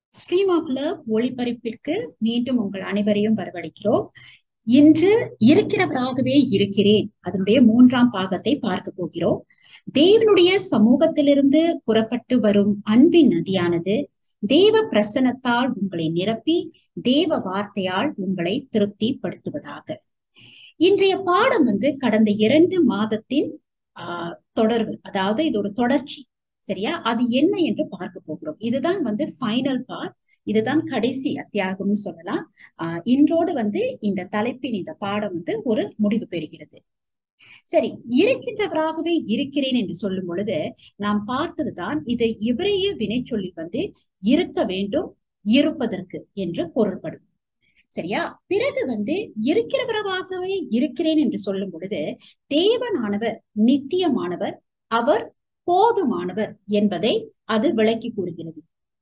Stream of love ஒளிபரப்பிற்கு மீண்டும் உங்கள் அனைவரையும் வரவழைக்கிறோம். இன்று இருக்கிறவராகவே இருக்கிறேன் அதனுடைய 3ஆம் பாகத்தை பார்க்க போகிறோம். தேவனுடைய சமூகத்திலிருந்து புறப்பட்டு வரும் அன்பின் நதியானது தேவ பிரசன்னத்தால் உங்களை நிரப்பி தேவ வார்த்தையால் உங்களை திருப்திப்படுத்துவதாக. இன்றைய பாடம் கடந்த 2 மாதத்தின் தொடர்பு, அதாவது இது ஒரு தொடர்ச்சி. சரியா? அது என்ன என்று பார்க்க போகிறோம். இதுதான் ஃபைனல் பார்ட், இதுதான் கடைசி அத்தியாயம்னு சொல்லலாம். இன்றோடு இந்த தலைப்பின் இந்த பாடம் ஒரு முடிவு பெறுகிறது. சரி, இருக்கின்றவராகவே இருக்கிறேன் என்று சொல்லும் பொழுது நாம் பார்த்ததுதான் இது எபிரேய வினை சொல்லி இருக்க வேண்டும், இருப்பதற்கு என்று பொருள்படும். சரியா? பிறகு இருக்கிறவராகவே இருக்கிறேன் என்று சொல்லும் பொழுது தேவனானவர் நித்தியமானவர், அவர் போதுமானவர் என்பதை அது விளக்கி கூறுகிறது.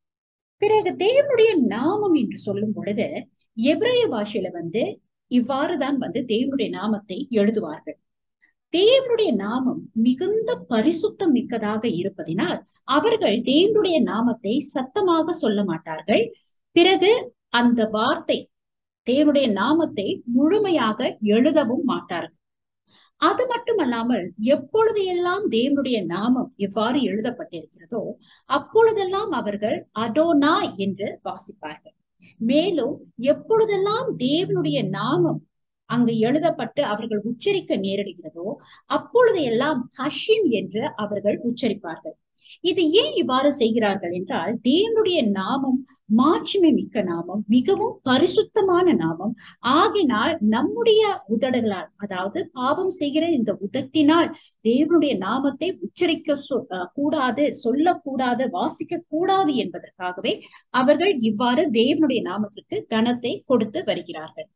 பிறகு தேவனுடைய நாமம் என்று சொல்லும் பொழுது எபிரேய பாஷையில இவ்வாறுதான் தேவனுடைய நாமத்தை எழுதுவார்கள். தேவனுடைய நாமம் மிகுந்த பரிசுத்தம் மிக்கதாக இருப்பதினால் அவர்கள் தேவனுடைய நாமத்தை சத்தமாக சொல்ல மாட்டார்கள். பிறகு அந்த வார்த்தை தேவனுடைய நாமத்தை முழுமையாக எழுதவும் மாட்டார்கள். அது மட்டுமல்லாமல் எப்பொழுது எல்லாம் தேவனுடைய நாமம் எவ்வாறு எழுதப்பட்டிருக்கிறதோ அப்பொழுதெல்லாம் அவர்கள் அதோனா என்று வாசிப்பார்கள். மேலும் எப்பொழுதெல்லாம் தேவனுடைய நாமம் அங்கு எழுதப்பட்டு அவர்கள் உச்சரிக்க நேரிடுகிறதோ அப்பொழுது எல்லாம் ஹஷிம் என்று அவர்கள் உச்சரிப்பார்கள். இது ஏன் இவ்வாறு செய்கிறார்கள் என்றால் தேவனுடைய நாமம் மாட்சிமை மிக்க நாமம், மிகவும் பரிசுத்தமான நாமம். ஆகினால் நம்முடைய உதடுகளால், அதாவது பாவம் செய்கிற இந்த உதட்டினால் தேவனுடைய நாமத்தை உச்சரிக்க கூடாது, சொல்லக்கூடாது, வாசிக்க கூடாது என்பதற்காகவே அவர்கள் இவ்வாறு தேவனுடைய நாமத்திற்கு கனத்தை கொடுத்து வருகிறார்கள்.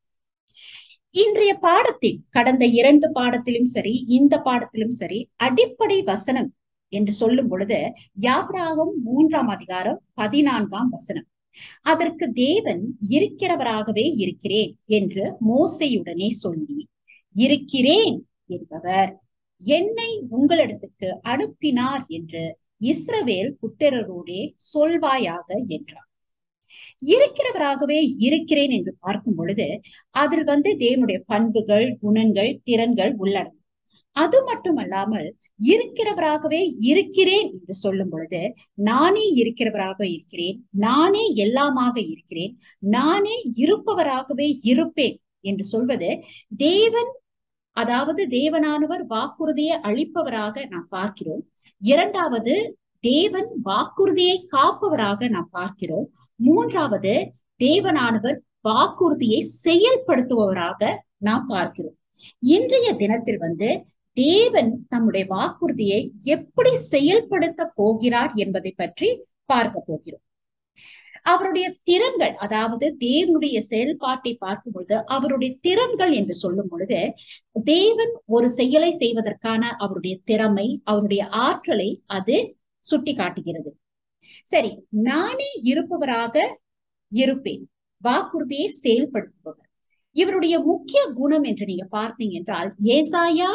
இன்றைய பாடத்தில் கடந்த 2 பாடத்திலும் சரி, இந்த பாடத்திலும் சரி, அடிப்படை வசனம் என்று சொல்லும் பொழுது யாத்ராகமம் 3ஆம் அதிகாரம் 14ஆம் வசனம். அதற்கு தேவன் இருக்கிறவராகவே இருக்கிறேன் என்று மோசேயுடனே சொல்லி, இருக்கிறேன் என்பவர் என்னை உங்களிடத்துக்கு அனுப்பினார் என்று இஸ்ரவேல் புத்திரரோடே சொல்வாயாக என்றார். இருக்கிறவராகவே இருக்கிறேன் என்று பார்க்கும் பொழுது அதில் தேவனுடைய பண்புகள், குணங்கள், திறன்கள் உள்ளடங்கும். அது மட்டுமல்லாமல் இருக்கிறவராகவே இருக்கிறேன் என்று சொல்லும் பொழுது நானே இருக்கிறவராக இருக்கிறேன், நானே எல்லாமாக இருக்கிறேன், நானே இருப்பவராகவே இருப்பேன் என்று சொல்வது தேவன், அதாவது தேவனானவர் வாக்குறுதியை அளிப்பவராக நாம் பார்க்கிறோம். இரண்டாவது, தேவன் வாக்குறுதியை காப்பவராக நாம் பார்க்கிறோம். மூன்றாவது, தேவனானவர் வாக்குறுதியை செயல்படுத்துபவராக நாம் பார்க்கிறோம். இன்றைய தினத்தில் தேவன் தம்முடைய வாக்குறுதியை எப்படி செயல்படுத்த போகிறார் என்பதை பற்றி பார்க்க போகிறோம். அவருடைய திறன்கள், அதாவது தேவனுடைய செயல்பாட்டை பார்க்கும் பொழுது அவருடைய திறன்கள் என்று சொல்லும் பொழுது தேவன் ஒரு செயலை செய்வதற்கான அவருடைய திறமை, அவருடைய ஆற்றலை அது சுட்டி காட்டுகிறது. சரி, நானே இருப்பவராக இருப்பேன், வாக்குறுதியை செயல்படுத்துபவர். இவருடைய முக்கிய குணம் என்று நீங்க பார்த்தீங்க என்றால் ஏசாயா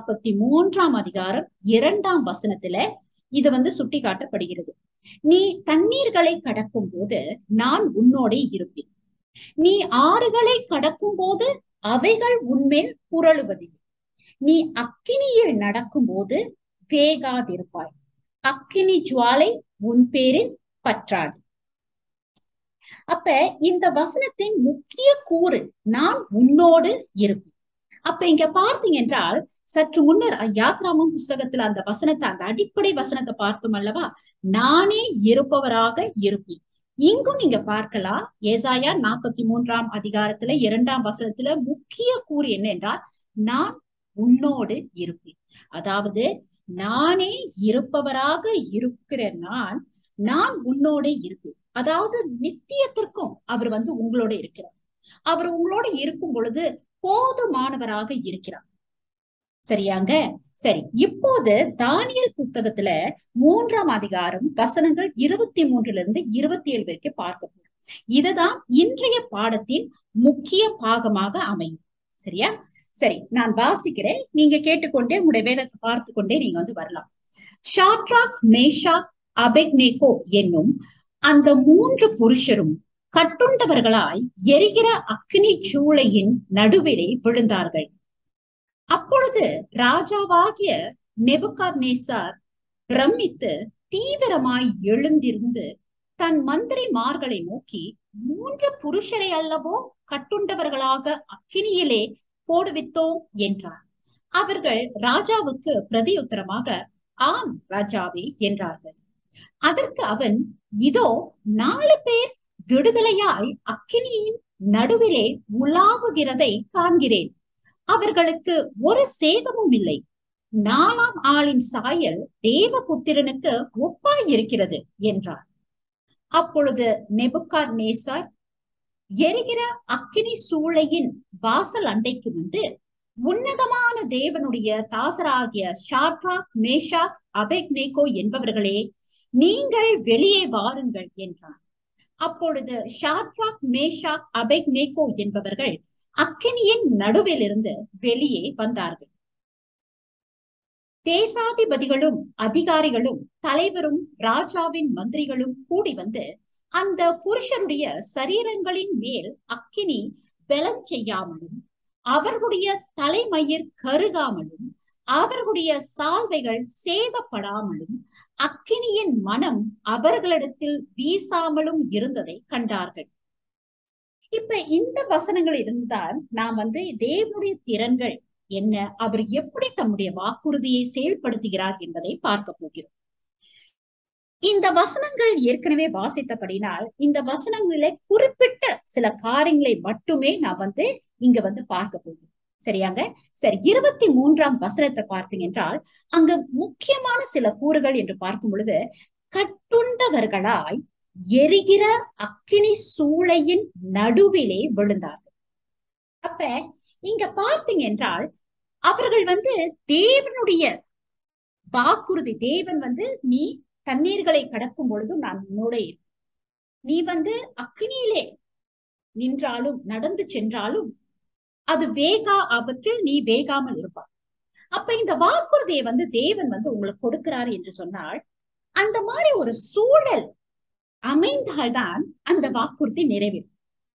43ஆம் அதிகாரம் 2ஆம் வசனத்துல இது சுட்டி காட்டப்படுகிறது. நீ தண்ணீர்களை கடக்கும் போது நான் உன்னோட இருப்பேன், நீ ஆறுகளை கடக்கும் போது அவைகள் உன்மேல் புரளுவதில்லை, நீ அக்கினியில் நடக்கும் போது வேகாதிருப்பாய், அக்கினி ஜுவாலை உன் பேரில் பற்றாது. அப்ப இந்த வசனத்தின் முக்கிய கூறு நான் உன்னோடு இருப்பேன். அப்ப இங்க பார்த்தீங்க என்றால் சற்று முன்னர் யாத்ராகமம் புஸ்தகத்துல அந்த வசனத்தை, அந்த அடிப்படை வசனத்தை பார்த்தோம் அல்லவா, நானே இருப்பவராக இருப்பேன். இங்கும் நீங்க பார்க்கலாம், ஏசாயா 43ஆம் அதிகாரத்துல 2ஆம் வசனத்துல முக்கிய கூறு என்ன என்றால் நான் உன்னோடு இருப்பேன். அதாவது நானே இருப்பவராக இருக்கிற நான் உன்னோட இருப்பேன். அதாவது நித்தியத்திற்கும் அவர் உங்களோட இருக்கிறார். அவர் உங்களோட இருக்கும் பொழுது போதுமானவராக இருக்கிறார். சரியாங்க? சரி, இப்போது தானியேல் புத்தகத்துல 3ஆம் அதிகாரம் வசனங்கள் 23 - 27 வரைக்கும் பார்க்க போறோம். இதுதான் இன்றைய பாடத்தின் முக்கிய பாகமாக அமையும். சரியா? சரி, நான் வாசிக்கிறேன், நீங்க கேட்டுக்கொண்டே உங்களுடைய வேதத்தை பார்த்து கொண்டே நீங்க வரலாம். ஷாட்ராக், மேஷாக், அபெத்நேகோ என்னும் அந்த மூன்று புருஷரும் கட்டுண்டவர்களாய் எரிகிற அக்கினி சூளையின் நடுவிலே விழுந்தார்கள். அப்பொழுது ராஜாவாகிய நேபுகாத்நேசார் பிரமித்து தீவிரமாய் எழுந்திருந்து தன் மந்திரிமார்களை நோக்கி, மூன்று புருஷரை அல்லவோ கட்டுண்டவர்களாக அக்கினியிலே போடுவித்தோம் என்றார். அவர்கள் ராஜாவுக்கு பிரதியுத்தரமாக, ஆம் ராஜாவே என்றார்கள். அதற்கு அவன், இதோ 4 பேர் விடுதலையாய் அக்கினியின் நடுவிலே உலாவுகிறதை காண்கிறேன். அவர்களுக்கு ஒரு சேதமும் இல்லை. 4ஆம் ஆளின் சாயல் தேவபுத்திரனுக்கு ஒப்பாய் இருக்கிறது என்றார். அப்பொழுது நேபுகாத்நேசார் எரிகிற அக்கினி சூளையின் வாசல் அண்டைக்கு வந்து, உன்னதமான தேவனுடைய தாசராகிய ஷாத்ராக், மேஷாக், அபேத்நேகோ என்பவர்களே, நீங்கள் வெளியே வாருங்கள் என்றார். அப்பொழுது ஷாத்ராக், மேஷாக், அபேத்நேகோ என்பவர்கள் அக்கினியின் நடுவிலிருந்து வெளியே வந்தார்கள். தேசாதிபதிகளும் அதிகாரிகளும் தலைவரும் ராஜாவின் மந்திரிகளும் கூடி வந்து அந்த புருஷருடைய சரீரங்களின் மேல் அக்கினி பலன் செய்யாமலும், அவர்களுடைய தலைமயிர் கருகாமலும், அவர்களுடைய சால்வைகள் சேதப்படாமலும், அக்கினியின் மனம் அவர்களிடத்தில் வீசாமலும் இருந்ததை கண்டார்கள். இப்ப இந்த வசனங்கள் இருந்தால் நாம் தேவனுடைய திறன்கள் என்ன, அவர் எப்படி தம்முடைய வாக்குறுதியை செயல்படுத்துகிறார் என்பதை பார்க்க போகிறோம். இந்த வசனங்கள் ஏற்கனவே வாசித்தபடினால் இந்த வசனங்களிலே குறிப்பிட்ட சில காரியங்களை மட்டுமே நான் இங்க பார்க்க போகிறோம். சரியாங்க? சரி, 23ஆம் வசனத்தை பார்த்தீங்க என்றால் அங்க முக்கியமான சில கூறுகள் என்று பார்க்கும் பொழுது, கட்டுண்டவர்களாய் எரிகிற அக்கினி சூளையின் நடுவிலே விழுந்தார்கள். அப்ப இங்க பார்த்தீங்க என்றால் அவர்கள் தேவனுடைய வாக்குறுதி, தேவன் நீ தண்ணீர்களை கடக்கும் பொழுதும் நான் உன்னோட இருப்பேன், நீ அக்கினியிலே நின்றாலும் நடந்து சென்றாலும் அது ஆபத்தில் நீ வேகாமல் இருப்பார். அப்ப இந்த வாக்குறுதியை தேவன் உங்களுக்கு கொடுக்கிறார் என்று சொன்னால், அந்த மாதிரி ஒரு சூழல் அமைந்தால்தான் அந்த வாக்குறுதி நிறைவேறும்.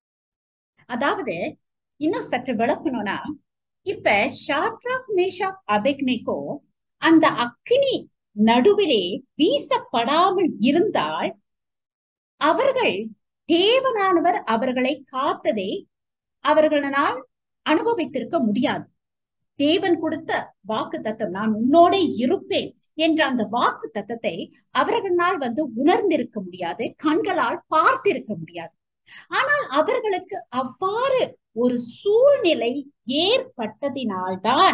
அதாவது இன்னும் சற்று விளக்கணும்னா, இப்ப ஷாத்ராக், மேஷாக், அபேத்நேகோ அந்த அக்கினி நடுவிலே வீசப்படாமல் இருந்தால் அவர்கள் தேவனானவர் அவர்களை காத்ததை அவர்களால் அனுபவித்திருக்க முடியாது. தேவன் கொடுத்த வாக்கு தத்தம், நான் உன்னோட இருப்பேன் என்ற அந்த வாக்கு தத்தத்தை அவர்களால் உணர்ந்திருக்க முடியாது, கண்களால் பார்த்திருக்க முடியாது. ஆனால் அவர்களுக்கு அவ்வாறு ஒரு சூழ்நிலை ஏற்பட்டதினால்தான்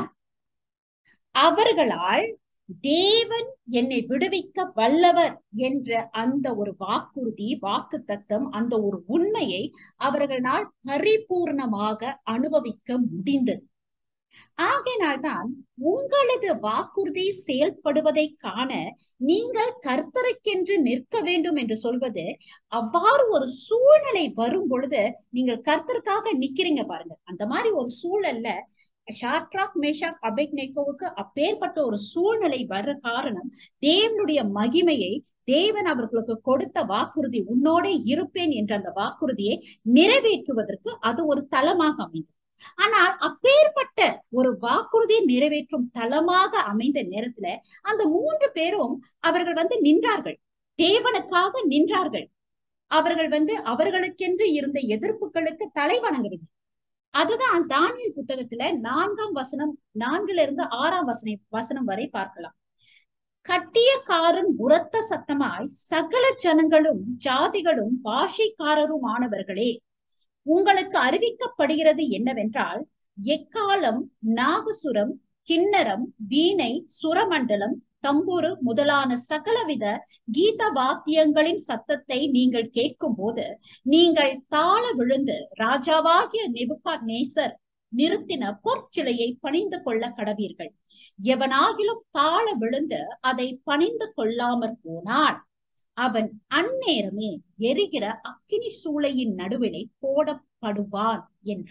அவர்களால் தேவன் என்னை விடுவிக்க வல்லவர் என்ற அந்த ஒரு வாக்குறுதி, வாக்கு தத்தம், அந்த ஒரு உண்மையை அவர்களால் பரிபூர்ணமாக அனுபவிக்க முடிந்தது. ஆகையினால்தான் உங்களது வாக்குறுதி செயல்படுவதை காண நீங்கள் கர்த்தருக்கென்று நிற்க வேண்டும் என்று சொல்வது. அவ்வாறு ஒரு சூழ்நிலை வரும் பொழுது நீங்கள் கர்த்தருக்காக நிக்கிறீங்க பாருங்க. அந்த மாதிரி ஒரு சூழல்ல ஷாத்ராக், மேஷாக், அபேத்நேகோவுக்கு அப்பேற்பட்ட ஒரு சூழ்நிலை வர்ற காரணம் தேவனுடைய மகிமையை, தேவன் அவர்களுக்கு கொடுத்த வாக்குறுதி, உன்னோட இருப்பேன் என்ற அந்த வாக்குறுதியை நிறைவேற்றுவதற்கு அது ஒரு தளமாக அமைந்தது. ஆனால் அப்பேற்பட்ட ஒரு வாக்குறுதியை நிறைவேற்றும் தளமாக அமைந்த நேரத்துல அந்த 3 பேரும் அவர்கள் நின்றார்கள், தேவனுக்காக நின்றார்கள். அவர்கள் அவர்களுக்கென்று இருந்த எதிர்ப்புகளுக்கு தலை வணங்கவில்லை. அதுதான் தானியேல் புத்தகத்துல 4ஆம் வசனம் 4லிருந்து 6ஆம் வசனம் வரை பார்க்கலாம். கட்டியக்காரன் உரத்த சத்தமாய், சகல ஜனங்களும் ஜாதிகளும் பாஷைக்காரருமானவர்களே, உங்களுக்கு அறிவிக்கப்படுகிறது என்னவென்றால், எக்காலம், நாகசுரம், கிண்ணரம், வீணை, சுரமண்டலம், தம்புரு முதலான சகலவித கீத வாத்தியங்களின் சத்தத்தை நீங்கள் கேட்கும் போது நீங்கள் தாழ விழுந்து ராஜாவாகிய நேபுகாத்நேசர் நிறுத்தின பொற்சிலையை பணிந்து கொள்ள கடவீர்கள். எவனாகிலும் தாழ விழுந்து அதை பணிந்து கொள்ளாமற் போனான் அவன் அந்நேரமே எரிகிற அக்கினி சூளையின் நடுவிலே போடப்படுவான் என்றான்.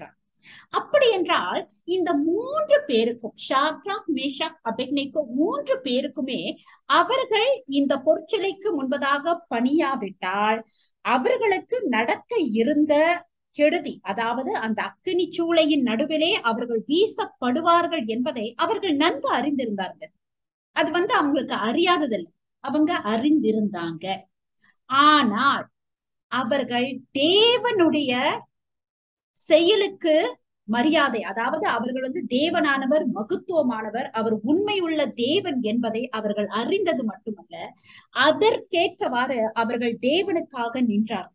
அப்படி என்றால் இந்த மூன்று பேருக்கும், ஷாத்ராக், மேஷாக், அபேத்நேகோ, மூன்று பேருக்குமே அவர்கள் இந்த பொற்சிலைக்கு முன்பதாக பணியாவிட்டால் அவர்களுக்கு நடக்க இருந்த கெடுதி, அதாவது அந்த அக்கினி சூளையின் நடுவிலே அவர்கள் வீசப்படுவார்கள் என்பதை அவர்கள் நன்கு அறிந்திருந்தார்கள். அது அவங்களுக்கு அறியாததில்லை, அவங்க அறிந்திருந்தாங்க. ஆனால் அவர்கள் தேவனுடைய செயலுக்கு மரியாதை, அதாவது அவர்கள் தேவனானவர் மகத்துவமானவர், அவர் உண்மை உள்ள தேவன் என்பதை அவர்கள் அறிந்தது மட்டுமல்ல, அதற்கேற்றவாறு அவர்கள் தேவனுக்காக நின்றார்கள்.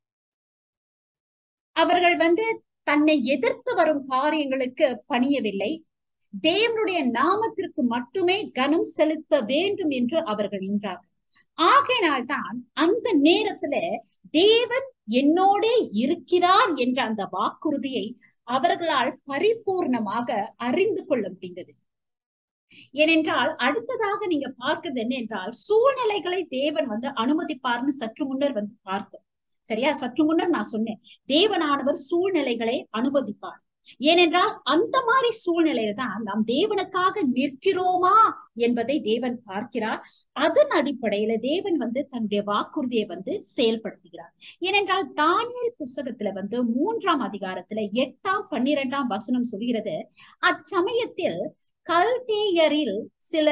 அவர்கள் தன்னை எதிர்த்து வரும் காரியங்களுக்கு பணியவில்லை, தேவனுடைய நாமத்திற்கு மட்டுமே கனம் செலுத்த வேண்டும் என்று அவர்கள் நின்றார்கள். ஆகையினால்தான் அந்த நேரத்துல தேவன் என்னோட இருக்கிறார் என்ற அந்த வாக்குறுதியை அவர்களால் பரிபூர்ணமாக அறிந்து கொள்ள முடிந்தது. ஏனென்றால் அடுத்ததாக நீங்க பார்க்கிறது என்ன என்றால், சூழ்நிலைகளை தேவன் அனுமதிப்பார்னு சற்று முன்னர் பார்த்தோம். சரியா? சற்று முன்னர் நான் சொன்னேன், தேவனானவர் சூழ்நிலைகளை அனுமதிப்பார். ஏனென்றால் அந்த மாதிரி சூழ்நிலையில தான் நாம் தேவனுக்காக நிற்கிறோமா என்பதை தேவன் பார்க்கிறார். அதன் அடிப்படையில தேவன் தன்னுடைய வாக்குறுதியை செயல்படுத்துகிறார். ஏனென்றால் தானியேல் புத்தகத்துல 3ஆம் அதிகாரத்துல 8ஆம் 12ஆம் வசனம் சொல்கிறது, அச்சமயத்தில் கல்தேயரில் சில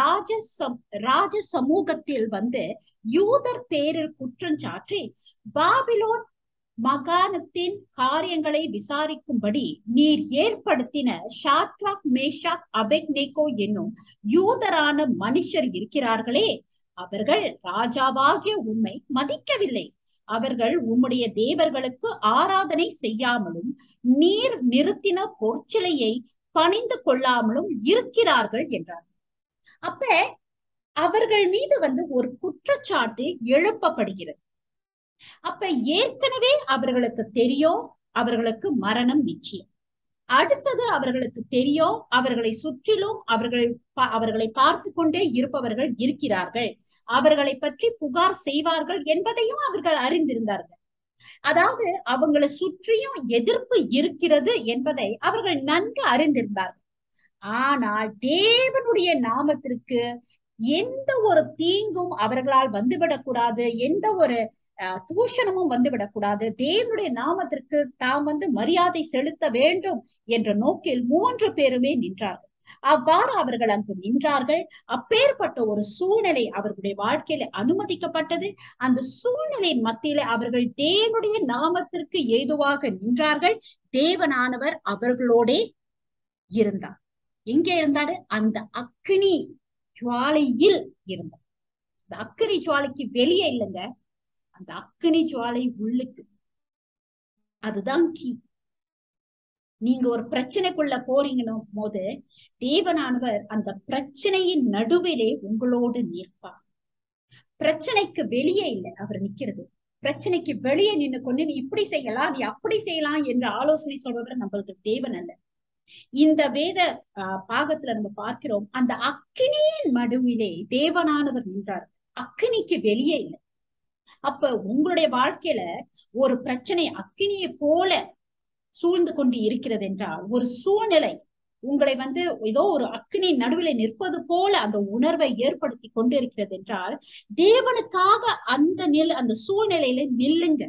ராஜ சமூகத்தில் யூதர் பேரில் குற்றஞ்சாற்றி பாபிலோன் மகாணத்தின் காரியங்களை விசாரிக்கும்படி நீர் ஏற்படுத்தின ஷாத்ராக், மேஷாக், அபேத்நேகோ என்னும் யூதரான மனுஷர் இருக்கிறார்களே, அவர்கள் ராஜாவாகிய உம்மை மதிக்கவில்லை. அவர்கள் உம்முடைய தேவர்களுக்கு ஆராதனை செய்யாமலும் நீர் நிறுத்தின பொற்சிலையை பணிந்து கொள்ளாமலும் இருக்கிறார்கள் என்றார். அப்ப அவர்கள் மீது ஒரு குற்றச்சாட்டு எழுப்பப்படுகிறது. அப்ப ஏற்கனவே அவர்களுக்கு தெரியும் அவர்களுக்கு நிச்சயம். அடுத்தது அவர்களுக்கு தெரியும் அவர்களை சுற்றிலும் அவர்களை பார்த்து கொண்டே இருப்பவர்கள் இருக்கிறார்கள், அவர்களை பற்றி புகார் செய்வார்கள் என்பதையும் அவர்கள் அறிந்திருந்தார்கள். அதாவது அவங்களை சுற்றியும் எதிர்ப்பு இருக்கிறது என்பதை அவர்கள் நன்கு அறிந்திருந்தார்கள். ஆனால் தேவனுடைய நாமத்திற்கு எந்த ஒரு தீங்கும் அவர்களால் வந்துவிடக்கூடாது, எந்த ஒரு தூஷணமும் வந்துவிடக்கூடாது, தேவனுடைய நாமத்திற்கு தாம் மரியாதை செலுத்த வேண்டும் என்ற நோக்கில் 3 பேருமே நின்றார்கள். அவ்வாறு அவர்கள் அங்கு நின்றார்கள். அப்பேற்பட்ட ஒரு சூழ்நிலை அவர்களுடைய வாழ்க்கையில அனுமதிக்கப்பட்டது. அந்த சூழ்நிலையின் மத்தியில அவர்கள் தேவனுடைய நாமத்திற்கு ஏதுவாக நின்றார்கள். தேவனானவர் அவர்களோட இருந்தார். எங்கே இருந்தாரு? அந்த அக்கினி ஜுவாலையில் இருந்தார். அந்த அக்கினி ஜுவாலைக்கு வெளியே இல்லைங்க, அந்த அக்கினி ஜுவாலை உள்ளுக்கு. அதுதான் கீ. நீங்க ஒரு பிரச்சனைக்குள்ள போறீங்கன்னு போது தேவனானவர் அந்த பிரச்சனையின் நடுவிலே உங்களோடு நிற்பார். பிரச்சனைக்கு வெளியே இல்லை அவர் நிக்கிறது. பிரச்சனைக்கு வெளியே நின்று கொண்டு நீ இப்படி செய்யலாம், நீ அப்படி செய்யலாம் என்று ஆலோசனை சொல்பவர் நம்மளுக்கு தேவன் அல்ல. இந்த வேத பாகத்துல நம்ம பார்க்கிறோம், அந்த அக்கினியின் நடுவிலே தேவனானவர் நின்றார், அக்கினிக்கு வெளியே இல்லை. அப்ப உங்களுடைய வாழ்க்கையில ஒரு பிரச்சனை அக்கினியை போல சூழ்ந்து கொண்டு இருக்கிறது என்றால், ஒரு சூழ்நிலை உங்களை ஏதோ ஒரு அக்கினி நடுவில் நிற்பது போல அந்த உணர்வை ஏற்படுத்தி கொண்டு இருக்கிறது என்றால், தேவனுக்காக அந்த சூழ்நிலையில நில்லுங்க.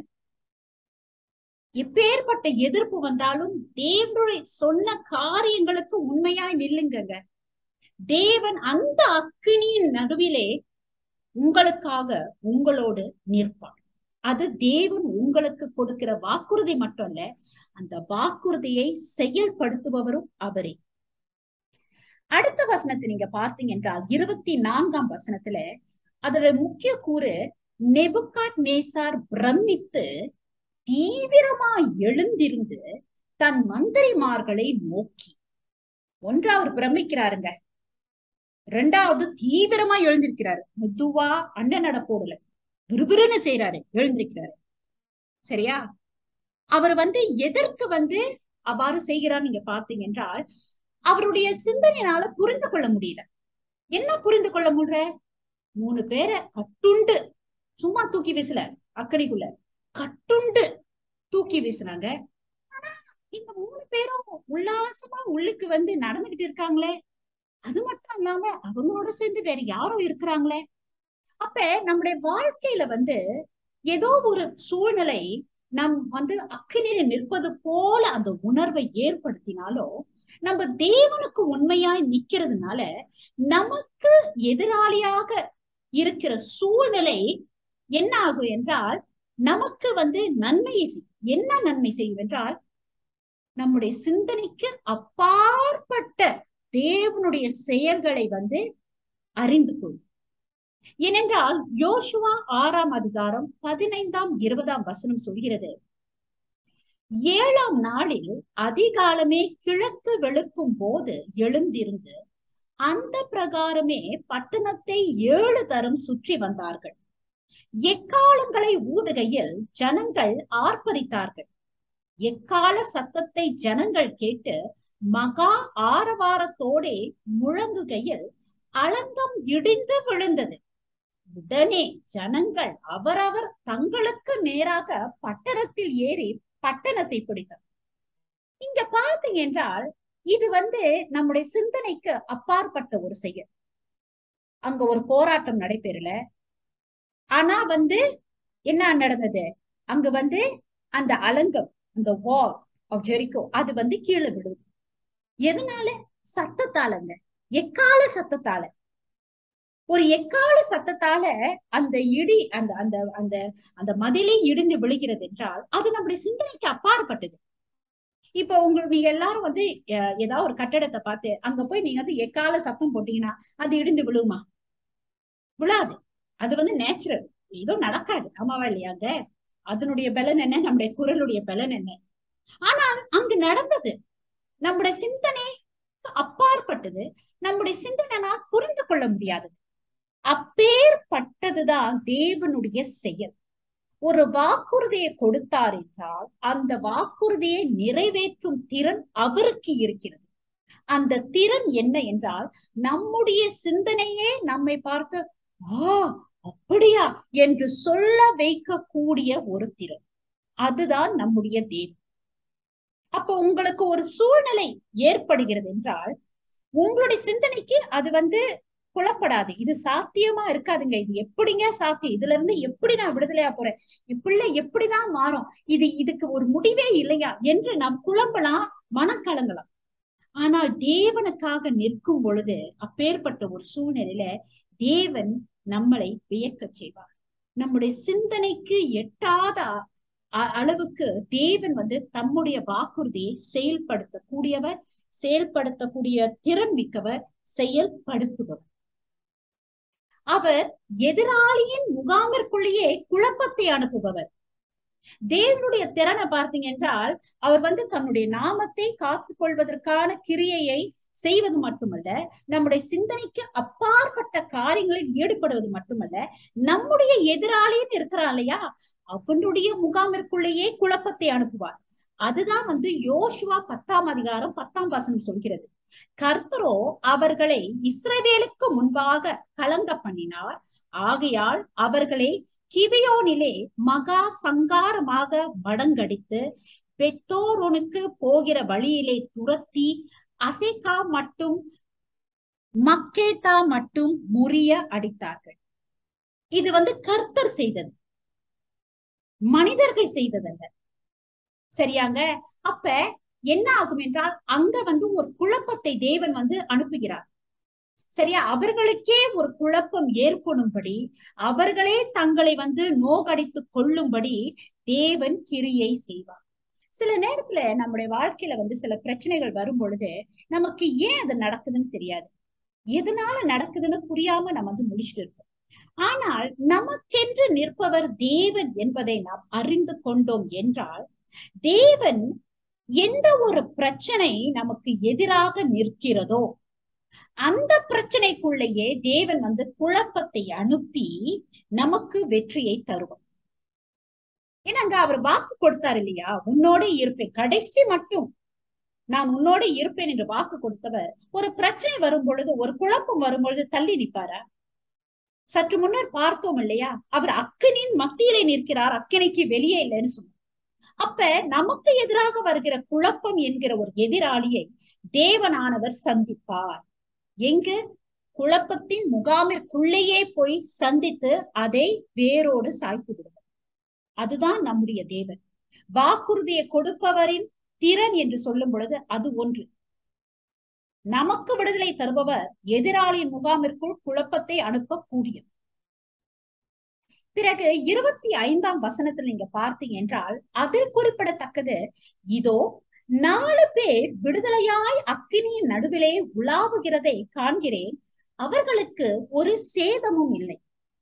எப்பேற்பட்ட எதிர்ப்பு வந்தாலும் தேவனுடைய சொன்ன காரியங்களுக்கு உண்மையாய் நில்லுங்க. தேவன் அந்த அக்கினியின் நடுவிலே உங்களுக்காக உங்களோடு நிற்பார். அது தேவன் உங்களுக்கு கொடுக்கிற வாக்குறுதி மட்டும் இல்ல, அந்த வாக்குறுதியை செயல்படுத்துபவரும் அவரே. அடுத்த வசனத்தை நீங்க பார்த்தீங்க என்றால் 24ஆம் வசனத்துல அதோட முக்கிய கூறு, நேபுகாத்நேசார் பிரமித்து தீவிரமாய் எழுந்திருந்து தன் மந்திரிமார்களை நோக்கி, ஒன்றாவது பிரமிக்கிறாருங்க, 2வது தீவிரமா எழுந்திருக்கிறாரு, மெதுவா அண்ணன் நடப்போடல விறுவிறுன்னு செய்யறாரு, எழுந்திருக்கிறாரு. சரியா? அவர் எதற்கு அவ்வாறு செய்கிறார் நீங்க பாத்தீங்க என்றால், அவருடைய சிந்தனையினால புரிந்து கொள்ள முடியல. என்ன புரிந்து கொள்ள முடியல? 3 பேரை கட்டுண்டு சும்மா தூக்கி வீசல, அக்கடிக்குள்ள கட்டுண்டு தூக்கி வீசினாங்க. ஆனா இந்த 3 பேரும் உல்லாசமா உள்ளுக்கு வந்து நடந்துகிட்டு இருக்காங்களே, அது மட்டும் இல்லாம அவங்களோட சேர்ந்து வேற யாரும் இருக்கிறாங்களே. அப்ப நம்முடைய வாழ்க்கையில வந்து ஏதோ ஒரு சூழ்நிலை நம் வந்து அக்கினியில நிற்பது போல அந்த உணர்வை ஏற்படுத்தினாலோ, நம்ம தேவனுக்கு உண்மையாய் நிக்கிறதுனால நமக்கு எதிராளியாக இருக்கிற சூழ்நிலை என்ன ஆகும் என்றால், நமக்கு வந்து நன்மையை செய்யும். என்ன நன்மை செய்யும் என்றால், நம்முடைய சிந்தனைக்கு அப்பாற்பட்ட தேவனுடைய செயல்களை வந்து அறிந்து கொள்ளும். ஏனென்றால் யோசுவா 6ஆம் அதிகாரம் 15ஆம் 20ஆம் வசனம் சொல்கிறது, 7ஆம் நாளில் அதிகாலமே கிழக்கு வெளுக்கும் போது எழுந்திருந்து அந்த பிரகாரமே பட்டணத்தை 7 தரம் சுற்றி வந்தார்கள். எக்காலங்களை ஊதுகையில் ஜனங்கள் ஆர்ப்பரித்தார்கள். எக்கால சத்தத்தை ஜனங்கள் கேட்டு மகா ஆரவாரத்தோடே முழங்குகையில் அலங்கம் இடிந்து விழுந்தது. உடனே ஜனங்கள் அவரவர் தங்களுக்கு நேராக பட்டணத்தில் ஏறி பட்டணத்தை பிடித்தார். இங்க பார்த்தீங்க என்றால், இது வந்து நம்முடைய சிந்தனைக்கு அப்பாற்பட்ட ஒரு செயல். அங்க ஒரு போராட்டம் நடைபெறல. ஆனா வந்து என்ன நடந்தது, அங்க வந்து அந்த அலங்கம், அந்த வால் ஆஃப் ஜெரிகோ அது வந்து கீழே விழுது. எதனால? சத்தத்தாலங்க, எக்கால சத்தத்தால. ஒரு எக்கால சத்தத்தால அந்த இடி அந்த அந்த அந்த அந்த மதிலே இடிந்து விழுகிறது என்றால், அது நம்முடைய சிந்தனைக்கு அப்பாற்பட்டது. இப்ப உங்களுக்கு நீங்க எல்லாரும் வந்து ஏதாவது ஒரு கட்டடத்தை பார்த்து அங்க போய் நீங்க வந்து எக்கால சத்தம் போட்டீங்கன்னா அது இடிந்து விழுமா? விழாது. அது வந்து நேச்சுரல், ஏதோ நடக்காது. ஆமாவா இல்லையாங்க? அதனுடைய பலன் என்ன, நம்முடைய குரலுடைய பலன் என்ன? ஆனால் அங்கு நடந்தது நம்முடைய சிந்தனை அப்பாற்பட்டது. நம்முடைய சிந்தனைனால் புரிந்து கொள்ள முடியாதது. அப்பேற்பட்டதுதான் தேவனுடைய செயல். ஒரு வாக்குறுதியை கொடுத்தார் என்றால் அந்த வாக்குறுதியை நிறைவேற்றும் திறன் அவருக்கு இருக்கிறது. அந்த திறன் என்ன என்றால், நம்முடைய சிந்தனையே நம்மை பார்க்க அப்படியா என்று சொல்ல வைக்கக்கூடிய ஒரு திறன். அதுதான் நம்முடைய தேவன். அப்ப உங்களுக்கு ஒரு சூழ்நிலை ஏற்படுகிறது என்றால், உங்களுடைய சிந்தனைக்கு அது வந்து புலப்படாது. இது சாத்தியமா இருக்காதுங்க, இது எப்படிங்க சாத்தியம், இதுல இருந்து எப்படி நான் விடுதலையா போறேன், பிள்ளை எப்படிதான் மாறும், இதுக்கு ஒரு முடிவே இல்லையா என்று நாம் குழம்பலாம், மனக்கலங்கலாம். ஆனால் தேவனுக்காக நிற்கும் பொழுது அப்பேற்பட்ட ஒரு சூழ்நிலையில தேவன் நம்மளை வியக்க செய்வார். நம்முடைய சிந்தனைக்கு எட்டாத அளவுக்கு தேவன் வந்து தம்முடைய வாக்குறுதியை செயல்படுத்தக்கூடியவர், செயல்படுத்தக்கூடிய திறன் மிக்கவர், செயல்படுத்துபவர். அவர் எதிராளியின் முகாமிற்குள்ளேயே குழப்பத்தை அனுப்புபவர். தேவனுடைய திறனை பார்த்தீங்க என்றால், அவர் வந்து தன்னுடைய நாமத்தை காத்துக் கொள்வதற்கான கிரியையை செய்வது மட்டுமல்ல, நம்முடைய சிந்தனைக்கு அப்பாற்பட்ட காரியங்களில் ஈடுபடுவது மட்டுமல்ல, நம்முடைய எதிராளின்னு இருக்கிறான் இல்லையா, அவனுடைய முகாமிற்குள்ளேயே குழப்பத்தை அனுப்புவார். அதுதான் வந்து யோசுவா 10ஆம் அதிகாரம் 10ஆம் வசனம் சொல்கிறது. கர்த்தரோ அவர்களை இஸ்ரவேலுக்கு முன்பாக கலங்க பண்ணினார். ஆகையால் அவர்களை கிபியோனிலே மகா சங்காரமாக மடங்கடித்து பெத்தோரோனுக்கு போகிற வழியிலே துரத்தி அசேக்கா மட்டும் மக்கேதா மட்டும் முறிய அடித்தார்கள். இது வந்து கர்த்தர் செய்தது, மனிதர்கள் செய்ததல்ல. சரியாங்க? அப்ப என்ன ஆகும் என்றால், அங்க வந்து ஒரு குழப்பத்தை தேவன் வந்து அனுப்புகிறார். சரியா? அவர்களுக்கே ஒரு குழப்பம் ஏற்படும்படி, அவர்களே தங்களை வந்து நோகடித்து கொள்ளும்படி தேவன் கிரியை செய்வார். சில நேரத்துல நம்முடைய வாழ்க்கையில வந்து சில பிரச்சனைகள் வரும் பொழுது நமக்கு ஏன் அது நடக்குதுன்னு தெரியாது, எதனால நடக்குதுன்னு புரியாம நம்ம வந்து முடிச்சுட்டு இருக்கோம். ஆனால் நமக்கென்று நிற்பவர் தேவன் என்பதை நாம் அறிந்து கொண்டோம் என்றால், தேவன் எந்த ஒரு பிரச்சனை நமக்கு எதிராக நிற்கிறதோ அந்த பிரச்சனைக்குள்ளேயே தேவன் வந்து குழப்பத்தை அனுப்பி நமக்கு வெற்றியை தருவார். ஏன்னாங்க அவர் வாக்கு கொடுத்தார் இல்லையா, உன்னோட இருப்பேன், கடைசி மட்டும் நான் உன்னோட இருப்பேன் என்று வாக்கு கொடுத்தவர், ஒரு பிரச்சனை வரும் பொழுது, ஒரு குழப்பம் வரும் பொழுது தள்ளி நிற்பாரா? சற்று முன்னர் பார்த்தோம் இல்லையா, அவர் அக்கினியின் மத்தியிலே நிற்கிறார், அக்கினிக்கு வெளியே இல்லைன்னு சொன்னார். அப்ப நமக்கு எதிராக வருகிற குழப்பம் என்கிற ஒரு எதிராளியை தேவனானவர் சந்திப்பார். எங்கு? குழப்பத்தின் முகாமிற்குள்ளேயே போய் சந்தித்து அதை வேரோடு சாய்த்து விடுவார். அதுதான் நம்முடைய தேவன். வாக்குறுதியை கொடுப்பவரின் திறன் என்று சொல்லும் பொழுது அது ஒன்று. நமக்கு விடுதலை தருபவர் எதிராளியின் முகாமிற்குள் குழப்பத்தை அனுப்பக்கூடியது. பிறகு 25ஆம் வசனத்தில் நீங்க பார்த்தீங்க என்றால் அதில் குறிப்பிடத்தக்கது, இதோ 4 பேர் விடுதலையாய் அக்கினியின் நடுவிலே உலாவுகிறதை காண்கிறேன், அவர்களுக்கு ஒரு சேதமும் இல்லை.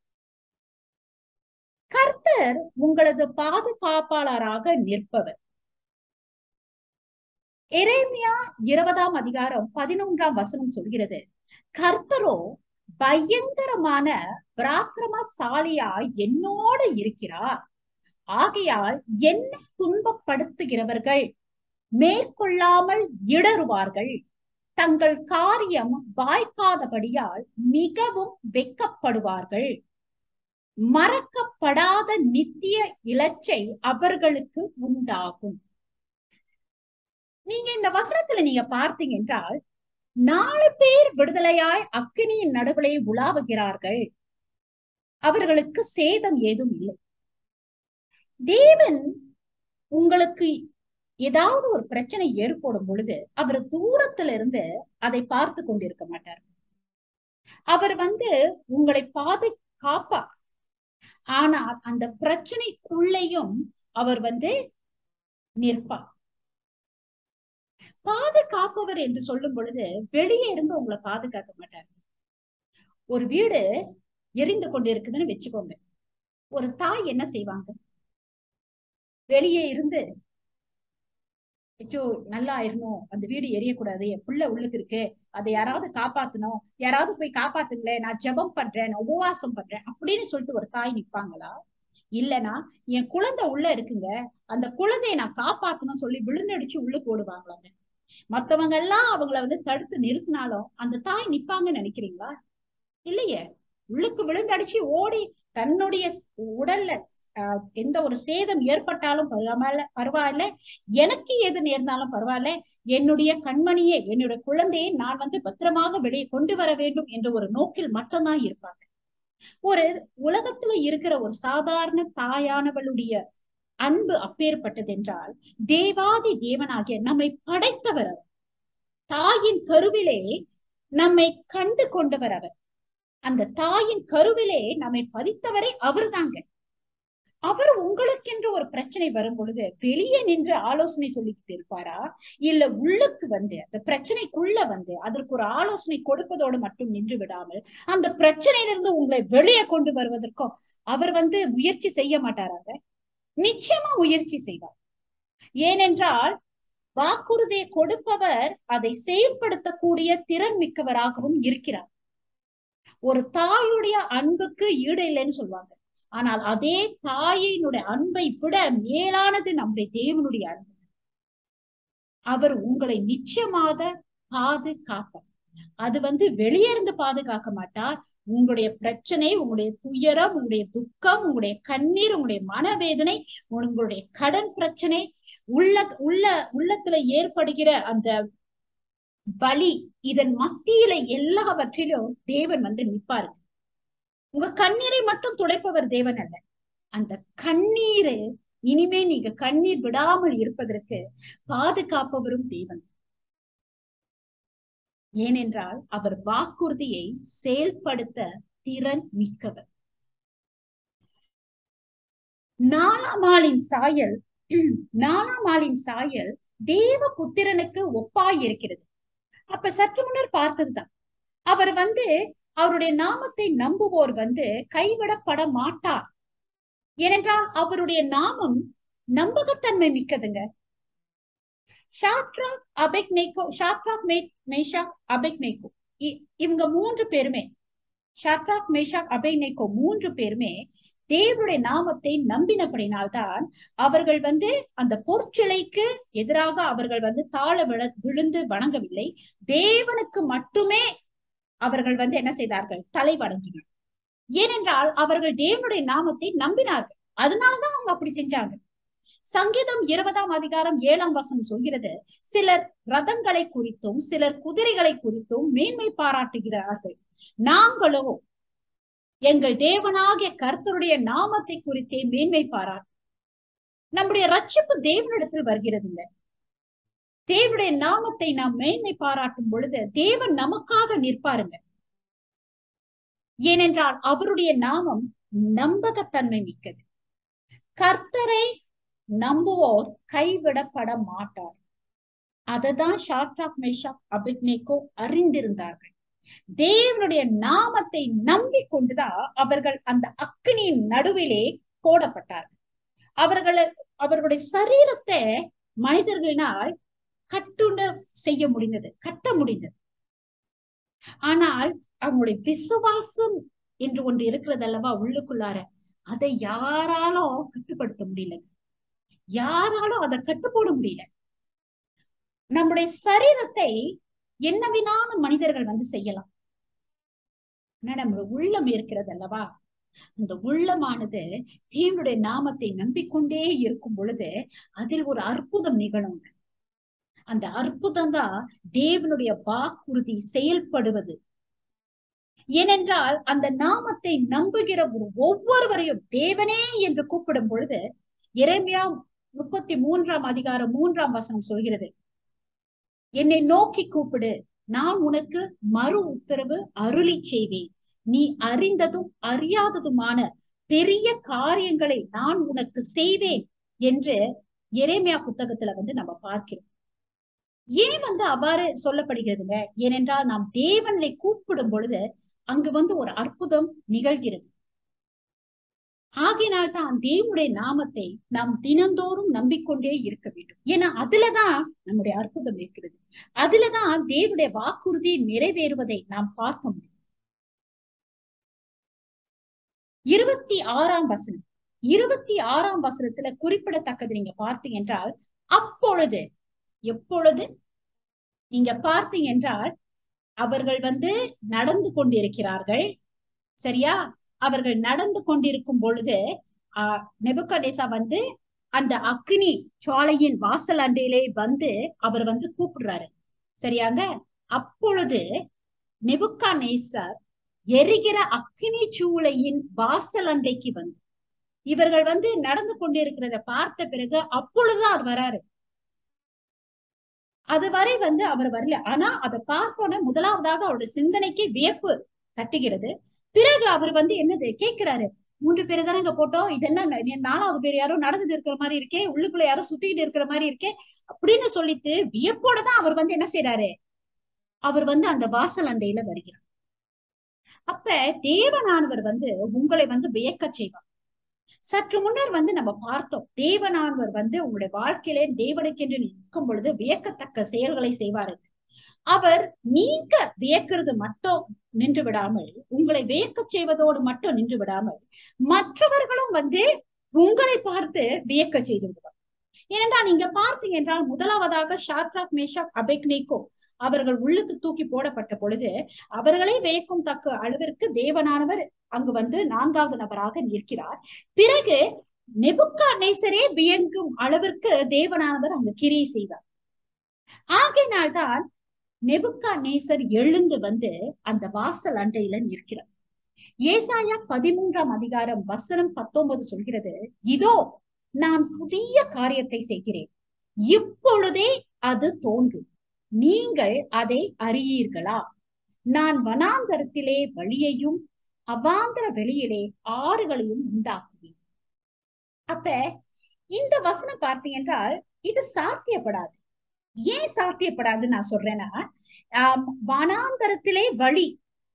கர்த்தர் உங்களது பாதுகாப்பாளராக நிற்பவர். எரேமியா 20ஆம் அதிகாரம் 11ஆம் வசனம் சொல்கிறது, கர்த்தரோ பயங்கரமான பராக்கிரமசாலியாய் என்னோடு இருக்கிறார், ஆகையால் என்னை துன்பப்படுத்துகிறவர்கள் மேற்கொள்ளாமல் இடறுவார்கள், தங்கள் காரியம் வாய்க்காதபடியால் மிகவும் வெட்கப்படுவார்கள், மறக்கப்படாத நித்திய இலச்சை அவர்களுக்கு உண்டாகும். நீங்க இந்த வசனத்துல நீங்க பார்த்தீங்க என்றால் 4 பேர் விடுதலையாய் அக்கினியின் நடுவிலே உலாவுகிறார்கள், அவர்களுக்கு சேதம் ஏதும் இல்லை. தேவன் உங்களுக்கு ஏதாவது ஒரு பிரச்சனை ஏற்படும் பொழுது அவர் தூரத்துல இருந்து அதை பார்த்து கொண்டிருக்க மாட்டார். அவர் உங்களை பாதுகாப்பார். ஆனால் அந்த பிரச்சனைக்குள்ளேயும் அவர் நிற்பார். பாதுகாப்பவர் என்று சொல்லும் பொழுது வெளியே இருந்து உங்களை பாதுகாக்க மாட்டார். ஒரு வீடு எரிந்து கொண்டு இருக்குதுன்னு வச்சுக்கோங்க, ஒரு தாய் என்ன செய்வாங்க? வெளியே இருந்து ஐயோ நல்லா ஆயிரணும், அந்த வீடு எரியக்கூடாது, என் பிள்ளை உள்ளுக்கு இருக்கு, அதை யாராவது காப்பாத்தணும், யாராவது போய் காப்பாத்துங்களேன், நான் ஜெபம் பண்றேன், நான் உபவாசம் பண்றேன் அப்படின்னு சொல்லிட்டு ஒரு தாய் நிப்பாங்களா? இல்லைன்னா என் குழந்தை உள்ள இருக்குங்க, அந்த குழந்தைய நான் காப்பாத்தணும் சொல்லி விழுந்தடிச்சு உள்ள போடுவாங்களாங்க. மத்தவங்க எல்லாம் அவங்கள தடுத்து நிறுத்தினாலும் அந்த தாய் நிப்பாங்கன்னு நினைக்கிறீங்களா? இல்லையே. உள்ளுக்கு விழுந்தடிச்சு ஓடி தன்னுடைய உடல்ல எந்த ஒரு சேதம் ஏற்பட்டாலும் பரவாயில்ல, எனக்கு எது நேர்ந்தாலும் பரவாயில்ல, என்னுடைய கண்மணியே, என்னுடைய குழந்தையை நான் பத்திரமாக வெளியே கொண்டு வர வேண்டும் என்ற ஒரு நோக்கில் மட்டும்தான் இருப்பாங்க. ஒரு உலகத்துல இருக்கிற ஒரு சாதாரண தாயானவளுடைய அன்பு அப்பேற்பட்டது என்றால், தேவாதி தேவனாகிய நம்மை படைத்தவர் அவர். தாயின் கருவிலே நம்மை கண்டு கொண்டவர் அவர். அந்த தாயின் கருவிலே நம்மை பதித்தவரை அவர் தாங்க. அவர் உங்களுக்கென்று ஒரு பிரச்சனை வரும் பொழுது வெளியே நின்று ஆலோசனை சொல்லிக்கிட்டு இருப்பாரா? இல்ல உள்ளுக்கு அந்த பிரச்சனைக்குள்ள அதற்கு ஒரு ஆலோசனை கொடுப்பதோடு மட்டும் நின்று விடாமல் அந்த பிரச்சனையிலிருந்து உங்களை வெளியே கொண்டு வருவதற்கும் அவர் முயற்சி செய்ய மாட்டாராங்க? நிச்சயமா முயற்சி செய்வார். ஏனென்றால் வாக்குறுதியை கொடுப்பவர் அதை செயல்படுத்தக்கூடிய திறன் மிக்கவராகவும் இருக்கிறார். ஒரு தாயுடைய அன்புக்கு ஈடு இல்லைன்னு சொல்லுவாங்க. ஆனால் அதே தாயினுடைய அன்பை விட மேலானது நம்முடைய தேவனுடைய அன்பு. அவர் உங்களை நிச்சயமாக பாதுகாப்பார். அது வெளியே இருந்து பாதுகாக்க மாட்டார். உங்களுடைய பிரச்சனை, உங்களுடைய துயரம், உங்களுடைய துக்கம், உங்களுடைய கண்ணீர், உங்களுடைய மனவேதனை, உங்களுடைய கடன் பிரச்சனை, உள்ளத்துல ஏற்படுகிற அந்த வலி, இதன் மத்தியில எல்லாவற்றிலும் தேவன் நிற்பாரு. உங்க கண்ணீரை மட்டும் துடைப்பவர் தேவன் அல்ல. அந்த கண்ணீரை இனிமே நீங்க கண்ணீர் விடாமல் இருப்பதற்கு பாதுகாப்பவரும் தேவன். ஏனென்றால் அவர் வாக்குறுதியை செயல்படுத்த திறன் மிக்கவர். 4ஆம் ஆளின் சாயல் தேவ புத்திரனுக்கு ஒப்பாய் இருக்கிறது. அப்ப சற்று முன்னர் பார்த்ததுதான். அவர் அவருடைய நாமத்தை நம்புவோர் கைவிடப்பட மாட்டார். ஏனென்றால் அவருடைய நாமம் நம்பகத்தன்மை மிக்கதுங்க. ஷாத்ராக், மேஷாக், அபேத்நேகோ இவங்க 3 பேருமே, ஷாத்ராக், மேஷாக், அபேத்நேகோ 3 பேருமே தேவனுடைய நாமத்தை நம்பினபடினால்தான் அவர்கள் அந்த பொற்சிலைக்கு எதிராக அவர்கள் தாழ விழுந்து வணங்கவில்லை. தேவனுக்கு மட்டுமே அவர்கள் என்ன செய்தார்கள்? தலை வணங்கினார். ஏனென்றால் அவர்கள் தேவனுடைய நாமத்தை நம்பினார்கள். அதனாலதான் அவங்க அப்படி செஞ்சாங்க. சங்கீதம் 20ஆம் அதிகாரம் 7ஆம் வசனம் சொல்கிறது, சிலர் ரதங்களை குறித்தும் சிலர் குதிரைகளை குறித்தும் மேன்மை பாராட்டுகிறார்கள், நாங்களோ எங்கள் தேவனாகிய கர்த்தருடைய நாமத்தை குறித்தே மேன்மை பாராட்டு. நம்முடைய ரட்சிப்பு தேவனிடத்தில் வருகிறது இல்ல, தேவனுடைய நாமத்தை நாம் மேன்மை பாராட்டும் பொழுது தேவன் நமக்காக நிற்பாருங்க. ஏனென்றால் அவருடைய நாமம் நம்பகத்தன்மை மிக்கது. கர்த்தரை நம்புவோர் கைவிடப்பட மாட்டார். அததான் ஷாத்ராக் மேஷாக் அபேத்நேகோ அறிந்திருந்தார்கள். தேவனுடைய நாமத்தை நம்பிக்கொண்டுதான் அவர்கள் அந்த அக்கினியின் நடுவிலே போடப்பட்டார்கள். அவர்களுடைய சரீரத்தை மனிதர்களினால் கட்ட முடிந்தது. ஆனால் அவங்களுடைய விசுவாசம் என்று ஒன்று இருக்கிறது அல்லவா உள்ளுக்குள்ளார, அதை யாராலும் கட்டுப்படுத்த முடியல, யாராலும் அதை கட்டுப்போட முடியல. நம்முடைய சரீரத்தை என்னவினான மனிதர்கள் செய்யலாம், நம்முடைய உள்ளம் இருக்கிறது அல்லவா, அந்த உள்ளமானது தேவனுடைய நாமத்தை நம்பிக்கொண்டே இருக்கும் பொழுது அதில் ஒரு அற்புதம் நிகழும். அந்த அற்புதம் தான் தேவனுடைய வாக்குறுதி செயல்படுவது. ஏனென்றால் அந்த நாமத்தை நம்புகிற ஒவ்வொருவரையும் தேவனே என்று கூப்பிடும் பொழுது, எரேமியா 33ஆம் அதிகாரம் 3ஆம் வசனம் சொல்கிறது, என்னை நோக்கி கூப்பிடு, நான் உனக்கு மறு உத்தரவு அருளி செய்வேன், நீ அறிந்ததும் அறியாததுமான பெரிய காரியங்களை நான் உனக்கு செய்வேன் என்று எரேமியா புத்தகத்துல நம்ம பார்க்கிறோம். ஏன் அவ்வாறு சொல்லப்படுகிறதுங்க? ஏனென்றால் நாம் தேவனை கூப்பிடும் பொழுது அங்கு ஒரு அற்புதம் நிகழ்கிறது. ஆகினால்தான் தேவனுடைய நாமத்தை நாம் தினந்தோறும் நம்பிக்கொண்டே இருக்க வேண்டும். ஏன்னா அதுலதான் நம்முடைய அற்புதம் இருக்கிறது, அதுலதான் தேவனுடைய வாக்குறுதி நிறைவேறுவதை நாம் பார்க்க முடியும். 26ஆம் வசனம், 26ஆம் வசனத்துல குறிப்பிடத்தக்கது நீங்க பார்த்தீங்க என்றால், அப்பொழுது, எப்பொழுது நீங்க பார்த்தீங்க என்றால், அவர்கள் நடந்து கொண்டிருக்கிறார்கள், சரியா? அவர்கள் நடந்து கொண்டிருக்கும் பொழுது நெபுக்கத்நேச்சார் அந்த அக்னி ஜுவாலையின் வாசல் அண்டையிலே அவர் கூப்பிடுறாரு, சரியாங்க? அப்பொழுது நெபுக்கத்நேச்சார் எரிகிற அக்னி சூளையின் வாசல் அண்டைக்கு இவர்கள் நடந்து கொண்டிருக்கிறத பார்த்த பிறகு அப்பொழுதுதான் அவர் வராரு. அதுவரை அவர் வரல. ஆனா அதை பார்த்தோன்னே முதலாவதாக அவருடைய சிந்தனைக்கு வியப்பு தட்டுகிறது. பிறகு அவர் என்னது கேட்கிறாரு, 3 பேரு தானே இங்க போட்டோம், இது என்ன 4வது பேர் யாரோ நடந்துட்டு இருக்கிற மாதிரி இருக்கே, உள்ளுக்குள்ள யாரோ சுத்திக்கிட்டு இருக்கிற மாதிரி இருக்கே அப்படின்னு சொல்லிட்டு வியப்போட தான் அவர் என்ன செய்யறாரு, அவர் அந்த வாசல் அண்டையில வருகிறார். அப்ப தேவனானவர் உங்களை வியக்க செய்வார். சற்று முன்னர் நம்ம பார்த்தோம், தேவனானவர் உங்களுடைய வாழ்க்கையிலே தேவனுக்கென்று நிற்கும் பொழுது வியக்கத்தக்க செயல்களை செய்வாரு. அவர் நீங்க வியக்கிறது மட்டும் நின்று விடாமல், உங்களை வியக்க செய்வதோடு மட்டும் நின்று விடாமல், மற்றவர்களும் உங்களை பார்த்து வியக்க செய்து விடுவார். ஏனென்றா நீங்க பார்த்தீங்க என்றால், முதலாவதாக ஷாத்ராக் மேஷாக் அபேத்நேகோ அவர்கள் உள்ளுக்கு தூக்கி போடப்பட்ட பொழுது அவர்களை வியக்கும் தக்க அளவிற்கு தேவனானவர் அங்கு 4வது நபராக நிற்கிறார். பிறகு நெபுக்கத்நேசரே வியங்கும் அளவிற்கு தேவனானவர் அங்கு கிரியை செய்தார். ஆகையினால்தான் நெபுக்கத்நேசர் எழுந்து அந்த வாசல் அண்டையில நிற்கிறார். ஏசாயா 13ஆம் அதிகாரம் வசனம் 19 சொல்கிறது, இதோ நான் புதிய காரியத்தை செய்கிறேன், இப்பொழுதே அது தோன்றும், நீங்கள் அதை அறியீர்களா? நான் வனாந்தரத்திலே வழியையும் அவாந்தர வெளியிலே ஆறுகளையும் உண்டாக்குவேன். அப்ப இந்த வசனம் பார்த்தீங்க என்றால் இது சாத்தியப்படாது. ஏன் சாத்தியப்படாது நான் சொல்றேன்னா, வனாந்தரத்திலே வழி,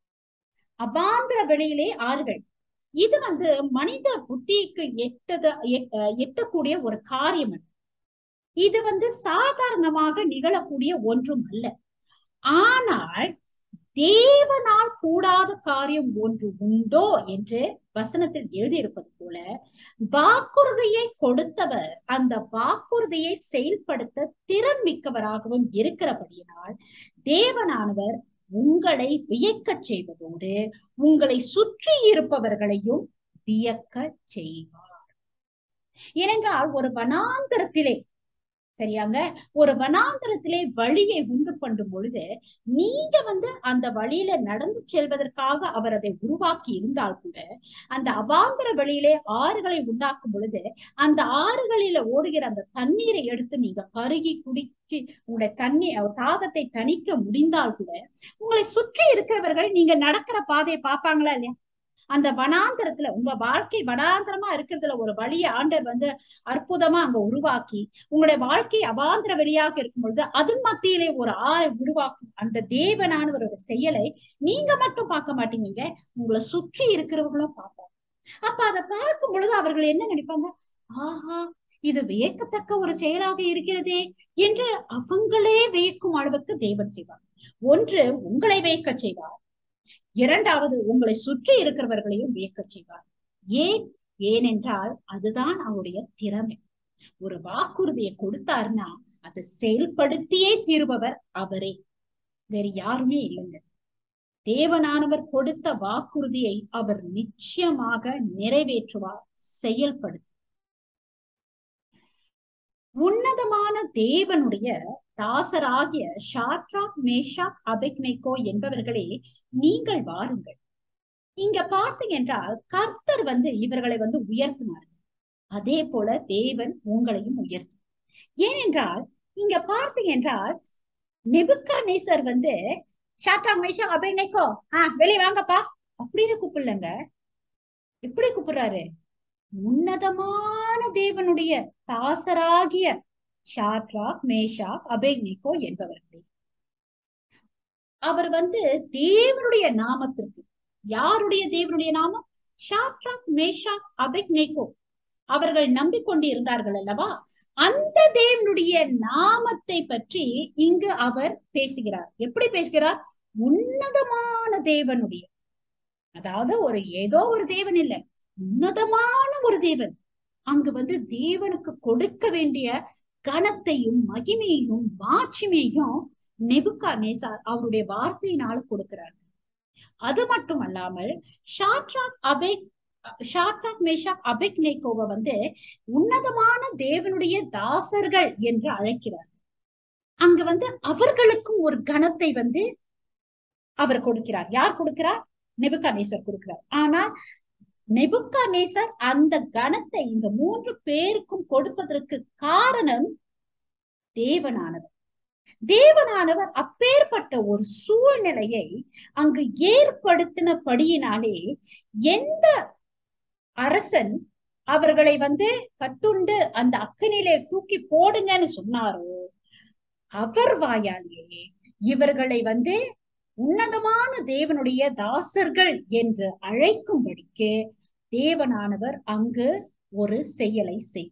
அவாந்தர வெளியிலே ஆறுகள், இது மனித புத்திக்கு எட்டக்கூடிய ஒரு காரியம். இது சாதாரணமாக நிகழக்கூடிய ஒன்றும் அல்ல. ஆனால் தேவனால் கூடாத காரியம் ஒன்று உண்டோ என்று வசனத்தில் எழுதியிருப்பது போல, வாக்குறுதியை கொடுத்தவர் அந்த வாக்குறுதியை செயல்படுத்த திறன் மிக்கவராகவும் இருக்கிறபடியினால் தேவனானவர் உங்களை வியக்க செய்வதோடு உங்களை சுற்றி இருப்பவர்களையும் வியக்க செய்வார். ஏனென்றால் ஒரு வனாந்தரத்திலே, சரியாங்க, ஒரு வனாந்தரத்திலே வழியை உண்டு பண்ணும் பொழுது நீங்க அந்த வழியில நடந்து செல்வதற்காக அவர் அதை உருவாக்கி இருந்தால் கூட, அந்த அவாந்தர வழியிலே ஆறுகளை உண்டாக்கும் பொழுது அந்த ஆறுகளில ஓடுகிற அந்த தண்ணீரை எடுத்து நீங்க பருகி குடிச்சு உங்களுடைய தாகத்தை தணிக்க முடிந்தால் கூட, உங்களை சுற்றி இருக்கிறவர்கள் நீங்க நடக்கிற பாதையை பார்ப்பாங்களா இல்லையா? அந்த வனாந்தரத்துல, உங்க வாழ்க்கை வனாந்தரமா இருக்கிறதுல ஒரு வழியை ஆண்டவர் அற்புதமா அங்க உருவாக்கி உங்களுடைய வாழ்க்கை அவாந்திர வெளியாக இருக்கும் பொழுது அதன் மத்தியிலே ஒரு ஆறை உருவாக்கும் அந்த தேவனானவரோட செயலை நீங்க மட்டும் பார்க்க மாட்டீங்க, உங்களை சுற்றி இருக்கிறவங்களும் பார்ப்பாங்க. அப்ப அதை பார்க்கும் பொழுது அவர்கள் என்ன நினைப்பாங்க? ஆஹா, இது வியக்கத்தக்க ஒரு செயலாக இருக்கிறதே என்று அவங்களே வியக்கும் அளவுக்கு தேவன் செய்வார். ஒன்று, உங்களை வியக்க செய்வார். இரண்டாவது, உங்களை சுற்றி இருக்கிறவர்களையும் வியக்க செய்வார். ஏனென்றால் அதுதான் அவருடைய திறமை. ஒரு வாக்குறுதியை கொடுத்தாருன்னா அதை செயல்படுத்தியே தீருபவர் அவரே, வேறு யாருமே இல்லைங்க. தேவனானவர் கொடுத்த வாக்குறுதியை அவர் நிச்சயமாக நிறைவேற்றுவார், செயல்படுத்த. உன்னதமான தேவனுடைய தாசராகிய ஷாத்ராக், மேஷாக், அபேத்நேகோ என்பவர்களே, நீங்கள் வாருங்கள். இங்க பார்த்தீங்க என்றால் கர்த்தர் இவர்களை உயர்த்தினார். அதே போல தேவன் உங்களையும் உயர்த்தும். ஏனென்றால் இங்க பார்த்தீங்க என்றால் நெபுக்கத்நேசர் ஷாத்ராக், மேஷாக், அபேத்நேகோ வெளியே வாங்கப்பா அப்படின்னு கூப்பிடலங்க. எப்படி கூப்பிடுறாரு? உன்னதமான தேவனுடைய தாசராகிய ஷாத்ராக், மேஷாக், அபேத்நேகோ என்பவர்களே. அவர் தேவனுடைய நாமத்திற்கு, யாருடைய தேவனுடைய நாமம்? ஷாத்ராக், மேஷாக், அபேத்நேகோ அவர்கள் நம்பிக்கொண்டு இருந்தார்கள் அல்லவா? அந்த தேவனுடைய நாமத்தை பற்றி இங்கு அவர் பேசுகிறார். எப்படி பேசுகிறார்? உன்னதமான தேவனுடைய, அதாவது ஏதோ ஒரு தேவன் இல்ல, உன்னதமான ஒரு தேவன். அங்கு தேவனுக்கு கொடுக்க வேண்டிய கனத்தையும் மகிமையையும் மாட்சிமையும் நெபுக்கத்நேசர் அவருடைய வார்த்தையினால கொடுக்கிறார். அது மட்டும் அல்லாமல் ஷாத்ராக், மேஷாக், அபேத்நேகோவை உன்னதமான தேவனுடைய தாசர்கள் என்று அழைக்கிறார். அங்க அவர்களுக்கும் ஒரு கனத்தை அவர் கொடுக்கிறார். யார் கொடுக்கிறார்? நெபுக்கத்நேசர் கொடுக்கிறார். ஆனால் நெபுக்கத்நேசர் அந்த கனத்தை இந்த 3 பேருக்கும் கொடுப்பதற்கு காரணம் தேவனானவர். தேவனானவர் அப்பேற்பட்ட ஒரு சூழ்நிலையை அங்கு ஏற்படுத்தினபடியினாலே எந்த அரசன் அவர்களை கட்டுண்டு அந்த அக்கனிலே தூக்கி போடுங்கன்னு சொன்னாரோ அவர் வாயாலேயே இவர்களை உன்னதமான தேவனுடைய தாசர்கள் என்று அழைக்கும்படிக்கு தேவனானவர் அங்கு ஒரு செயலை செய்கிறார்.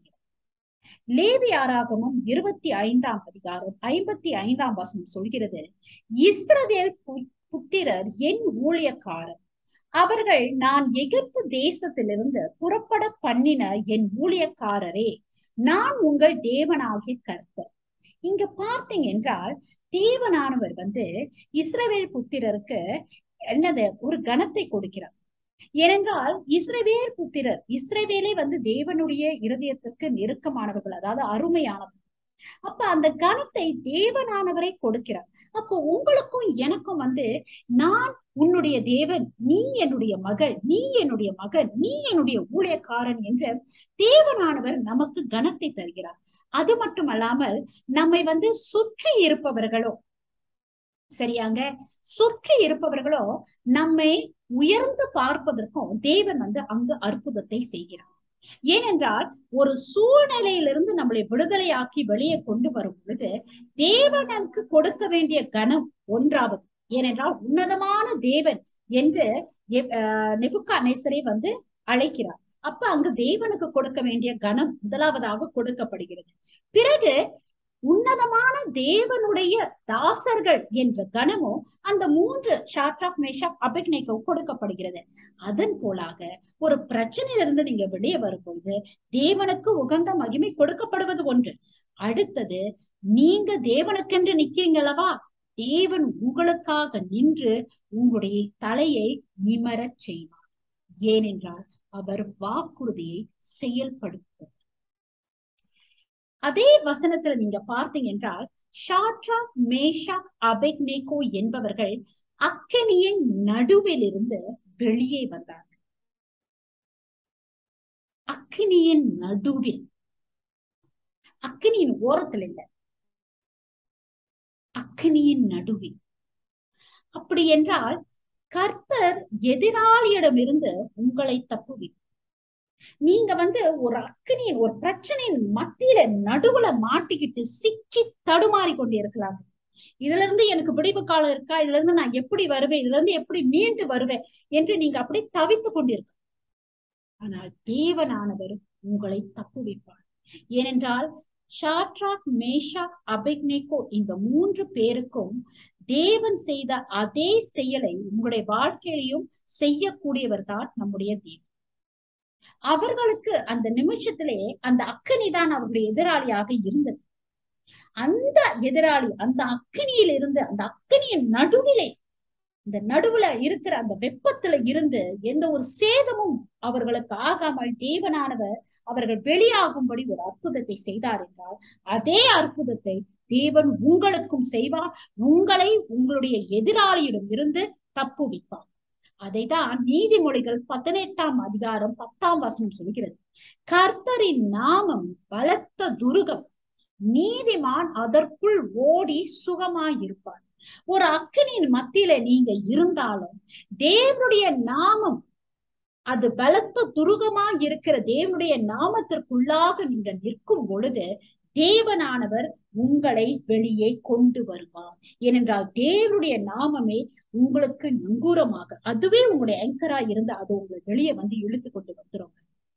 லேவியராகமம் 25ஆம் அதிகாரம் 55ஆம் வசனம் சொல்கிறது, இஸ்ரவேல் புத்திரர் என் ஊழியக்காரர், அவர்கள் நான் எகிப்து தேசத்திலிருந்து புறப்பட பண்ணின என் ஊழியக்காரரே, நான் உங்கள் தேவனாகிய கர்த்தர். இங்க பார்த்தீங்க என்றால் தேவனானவர் இஸ்ரவேல் புத்திரருக்கு என்னது ஒரு கனத்தை கொடுக்கிறார். ஏனென்றால் இஸ்ரவேல் புத்திரர், இஸ்ரவேலே தேவனுடைய இருதயத்திற்கு நெருக்கமானவர்கள், அதாவது அருமையானவர்கள். அப்ப அந்த கனத்தை தேவனானவரை கொடுக்கிறார். அப்போ உங்களுக்கும் எனக்கும் நான் உன்னுடைய தேவன், நீ என்னுடைய மகள், நீ என்னுடைய மகன், நீ என்னுடைய ஊழியக்காரன் என்று தேவனானவர் நமக்கு கனத்தை தருகிறார். அது மட்டும் அல்லாமல் நம்மை சுற்றி இருப்பவர்களோ, சரியாங்க, சுற்றி இருப்பவர்களோ நம்மை உயர்ந்து பார்ப்பதற்கும் தேவன் அங்கு அற்புதத்தை செய்கிறார். ஏனென்றால் ஒரு சூழ்நிலையிலிருந்து நம்மளை விடுதலையாக்கி வெளியே கொண்டு வரும் பொழுது தேவனுக்கு கொடுக்க வேண்டிய கனம் ஒன்றாவது. ஏனென்றால் உன்னதமான தேவன் என்று நெபுக்கத்நேசரை அழைக்கிறார். அப்ப அங்கு தேவனுக்கு கொடுக்க வேண்டிய கனம் முதலாவதாக கொடுக்கப்படுகிறது. பிறகு உன்னதமான தேவனுடைய தாசர்கள் என்ற கனமும் அந்த 3 ஷாத்ராக், மேஷாக், அபேத்நேகோ கொடுக்கப்படுகிறது. அதன் போலாக ஒரு பிரச்சனையிலிருந்து நீங்க வெளியே வரும்பொழுது தேவனுக்கு உகந்த மகிமை கொடுக்கப்படுவது ஒன்று. அடுத்தது, நீங்க தேவனுக்கென்று நிக்கிறீங்களவா, தேவன் உங்களுக்காக நின்று உங்களுடைய தலையை நிமரச் செய்வார். ஏனென்றால் அவர் வாக்குறுதியை செயல்படுத்துவார். அதே வசனத்துல நீங்க பார்த்தீங்க என்றால் ஷாட்ராக் மேஷாக் அபேத்நேகோ என்பவர்கள் அக்கினியின் நடுவில் இருந்து வெளியே வந்தார். அக்கினியின் நடுவில், அக்கினியின் ஓரத்தில் இல்ல, அக்கினியின் நடுவில். அப்படி என்றால் கர்த்தர் எதிராளியிடமிருந்து உங்களை தப்புவி. நீங்க ஒரு அக்கினியின் ஒரு பிரச்சனையின் மத்தியில நடுவுல மாட்டிக்கிட்டு சிக்கி தடுமாறி கொண்டு இருக்கலாம். இதுல இருந்து எனக்கு விடிவு காலம் இருக்கா, இதுல இருந்து நான் எப்படி வருவேன், இதுல இருந்து எப்படி மீண்டு வருவேன் என்று நீங்க அப்படி தவித்து கொண்டிருக்க. ஆனால் தேவனானவர் உங்களை தப்புவிப்பார். ஏனென்றால் ஷாட்ராக் மேஷாக் அபேத்நேகோ இந்த 3 பேருக்கும் தேவன் செய்த அதே செயலை உங்களுடைய வாழ்க்கையிலையும் செய்யக்கூடியவர் தான் நம்முடைய தேவன். அவர்களுக்கு அந்த நிமிஷத்திலே அந்த அக்கினி தான் அவர்களுடைய எதிராளியாக இருந்தது. அந்த எதிராளி அந்த அக்கினியில் இருந்து, அந்த அக்கினியின் நடுவிலே, இந்த நடுவுல இருக்கிற அந்த வெப்பத்துல இருந்து எந்த ஒரு சேதமும் அவர்களுக்கு ஆகாமல் தேவனானவர் அவர்கள் வெளியாகும்படி ஒரு அற்புதத்தை செய்தார் என்றால், அதே அற்புதத்தை தேவன் உங்களுக்கும் செய்வார். உங்களை உங்களுடைய எதிராளியிடம் இருந்து தப்புவிப்பார். அதைதான் நீதிமொழிகள் 18ஆம் அதிகாரம் 10ஆம் வசனம் சொல்கிறது. கர்த்தரின் நாமம் பலத்த துருகம், நீதிமான் அதற்குள் ஓடி சுகமாயிருப்பார். ஒரு அக்கினியின் மத்தியில நீங்க இருந்தாலும் தேவனுடைய நாமம் அது பலத்த துருகமா இருக்கிற தேவனுடைய நாமத்திற்குள்ளாக நீங்க நிற்கும் பொழுது தேவனானவர் உங்களை வெளியே கொண்டு வருவார். ஏனென்றால் தேவனுடைய நாமமே உங்களுக்கு நங்கூரமாக, அதுவே உங்களுடைய ஆங்கரா இருந்து அது உங்களை வெளியே இழுத்து கொண்டு வந்துரும்.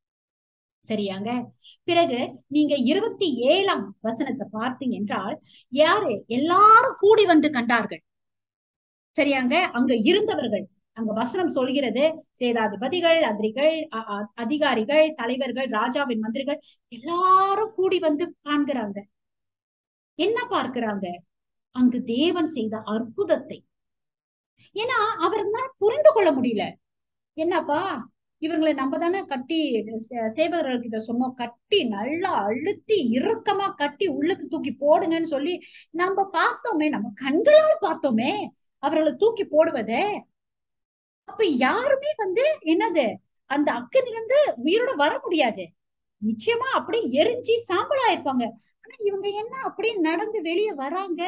சரியாங்க? பிறகு நீங்க 27ஆம் வசனத்தை பார்த்தீங்க என்றால், யாரு எல்லாரும் கூடி வந்து கண்டார்கள். சரியாங்க? அங்க இருந்தவர்கள், அங்க வசனம் சொல்கிறது, சேதாதிபதிகள், அதிகாரிகள், தலைவர்கள், ராஜாவின் மந்திரிகள் எல்லாரும் கூடி வந்து காண்கிறாங்க. என்ன பார்க்கிறாங்க? அங்கு தேவன் செய்த அற்புதத்தை. ஏன்னா அவர்களால் புரிந்து கொள்ள முடியல. என்னப்பா இவங்களை நம்ம தானே கட்டி சேவகர்கள்கிட்ட சொன்னோம், கட்டி நல்லா அழுத்தி இறுக்கமா கட்டி உள்ளுக்கு தூக்கி போடுங்கன்னு சொல்லி நம்ம பார்த்தோமே, நம்ம கண்களால் பார்த்தோமே அவர்களை தூக்கி போடுவதே. அப்ப யாருமே என்னது அந்த அக்கினிலிருந்து உயிரோட வர முடியாது. நிச்சயமா அப்படியே எரிஞ்சு சாம்பலா இருப்பாங்க. ஆனா இவங்க என்ன அப்படியே நடந்து வெளியே வராங்க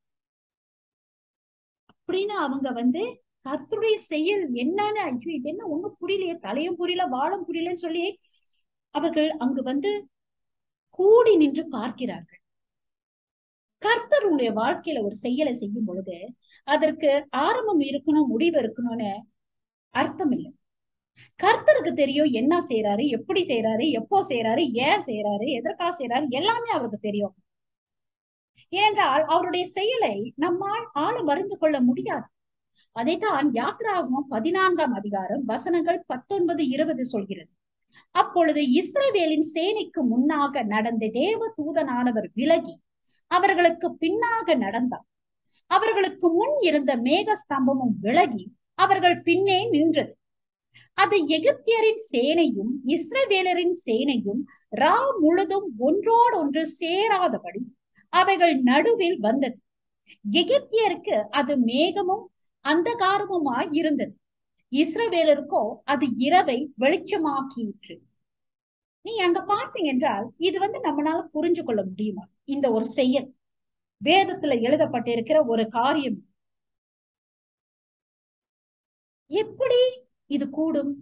அப்படின்னு அவங்க கர்த்தருடைய செயல் என்னன்னு, ஐயோ இது என்ன ஒண்ணும் புரியலையே, தலையும் புரியல வாழும் புரியலன்னு சொல்லி அவர்கள் அங்கு கூடி நின்று பார்க்கிறார்கள். கர்த்தருடைய வாழ்க்கையில ஒரு செயலை செய்யும் பொழுது அதற்கு ஆரம்பம் இருக்கணும், முடிவு இருக்கணும்னு அர்த்தம் இல்லை. கர்த்தருக்கு தெரியும் என்ன செய்யறாரு, எப்படி செய்யறாரு, எப்போ செய்யறாரு, ஏன் செய்யறாரு, எதற்காக செய்யறாரு, எல்லாமே அவருக்கு தெரியும். ஏனென்றால் அவருடைய செயலை நம்மால் ஆளும் அறிந்து கொள்ள முடியாது. அதைத்தான் யாத்திராகமம் 14ஆம் அதிகாரம் வசனங்கள் 19, 20 சொல்கிறது. அப்பொழுது இஸ்ரவேலின் சேனைக்கு முன்னாக நடந்த தேவ தூதனானவர் விலகி அவர்களுக்கு பின்னாக நடந்தார். அவர்களுக்கு முன் இருந்த மேக ஸ்தம்பமும் விலகி அவர்கள் பின்னே நின்றது. அது எகிப்தியரின் சேனையும் இஸ்ரவேலரின் சேனையும் ரா முழுதும் ஒன்றோடொன்று சேராதபடி அவைகள் நடுவில் வந்தது. எகிப்தியருக்கு அது மேகமும் அந்தகாரமுமாய் இருந்தது, இஸ்ரவேலருக்கோ அது இரவை வெளிச்சமாக்கிற்று. நீ அங்க பார்த்தீங்க என்றால் இது நம்மளால புரிஞ்சு கொள்ள முடியுமா? இந்த ஒரு செயல் வேதத்துல எழுதப்பட்டிருக்கிற ஒரு காரியம் எப்படி இது கூடும்?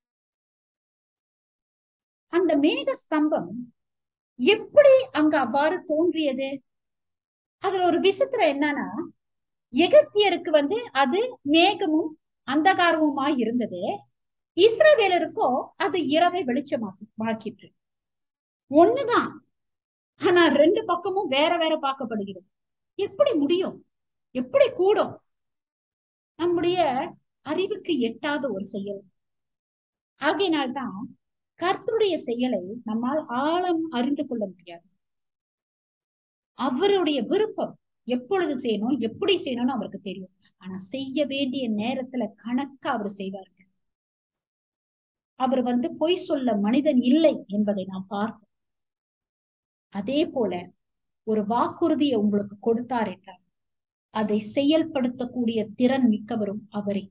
அந்த மேக ஸ்தம்பம் எப்படி அங்க அவ்வாறு தோன்றியது? அதுல ஒரு விசித்திரம் என்னன்னா, எகிப்தியருக்கு அது மேகமும் அந்தகாரமுமாய் இருந்தது, இஸ்ரவேலருக்கோ அது இரவை வெளிச்சமாக்கிற்று. ஒண்ணுதான், ஆனா 2 பக்கமும் வேற வேற பார்க்கப்படுகிறது. எப்படி முடியும்? எப்படி கூடும்? நம்முடைய அறிவுக்கு எட்டாத ஒரு செயல். ஆகையினால்தான் கர்த்தருடைய செயலை நம்மால் ஆழம் அறிந்து கொள்ள முடியாது. அவருடைய விருப்பம் எப்பொழுது செய்யணும், எப்படி செய்யணும்னு அவருக்கு தெரியும். ஆனா செய்ய வேண்டிய நேரத்துல கணக்கா அவர் செய்வார்கள். அவர் பொய் சொல்ல மனிதன் இல்லை என்பதை நாம் பார்த்தோம். அதே போல ஒரு வாக்குறுதியை உங்களுக்கு கொடுத்தார் என்றார், அதை செயல்படுத்தக்கூடிய திறன் மிக்கவரும் அவரே.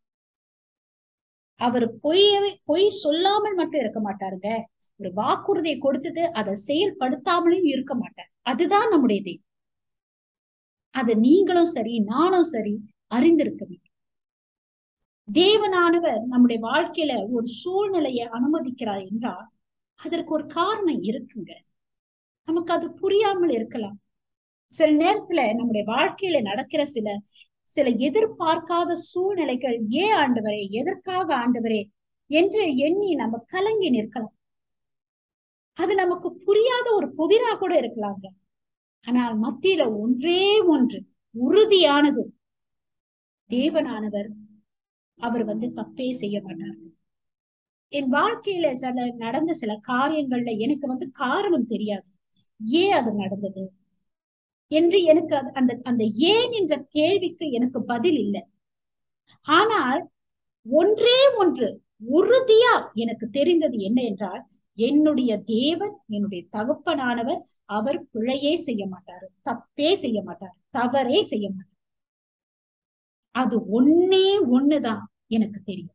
அவர் பொய் சொல்லாமல் மட்டும் இருக்க மாட்டாருங்க. ஒரு வாக்குறுதியை கொடுத்துட்டு அதை செயல்படுத்தாமலும் இருக்க மாட்டார். அதுதான் நம்முடைய தெய்வம். அது நீங்களும் சரி நானும் சரி அறிந்திருக்க வேண்டும். தேவனானவர் நம்முடைய வாழ்க்கையில ஒரு சூழ்நிலையை அனுமதிக்கிறார் என்றால் அதற்கு ஒரு காரணம் இருக்குங்க. நமக்கு அது புரியாமல் இருக்கலாம். சில நேரத்துல நம்முடைய வாழ்க்கையில நடக்கிற சில எதிர்பார்க்காத சூழ்நிலைகள், ஏன் ஆண்டவரே, எதற்காக ஆண்டவரே என்று எண்ணி நம்ம கலங்கி நிற்கலாம். அது நமக்கு புரியாத ஒரு புதிரா கூட இருக்கலாங்க. ஆனால் மத்தியில ஒன்றே ஒன்று உறுதியானது, தேவனானவர் அவர் தப்பே செய்ய மாட்டார். என் வாழ்க்கையில நடந்த சில காரியங்கள்ல எனக்கு காரணம் தெரியாது, ஏன் அது நடந்தது என்று. எனக்கு அந்த அந்த ஏன் என்ற கேள்விக்கு எனக்கு பதில் இல்லை. ஆனால் ஒன்றே ஒன்று உறுதியா எனக்கு தெரிந்தது என்ன என்றால், என்னுடைய தேவன், என்னுடைய தகப்பனானவர், அவர் பிழையே செய்ய மாட்டாரு, தப்பே செய்ய மாட்டார், தவறே செய்ய மாட்டார். அது ஒன்னே ஒண்ணுதான் எனக்கு தெரியும்.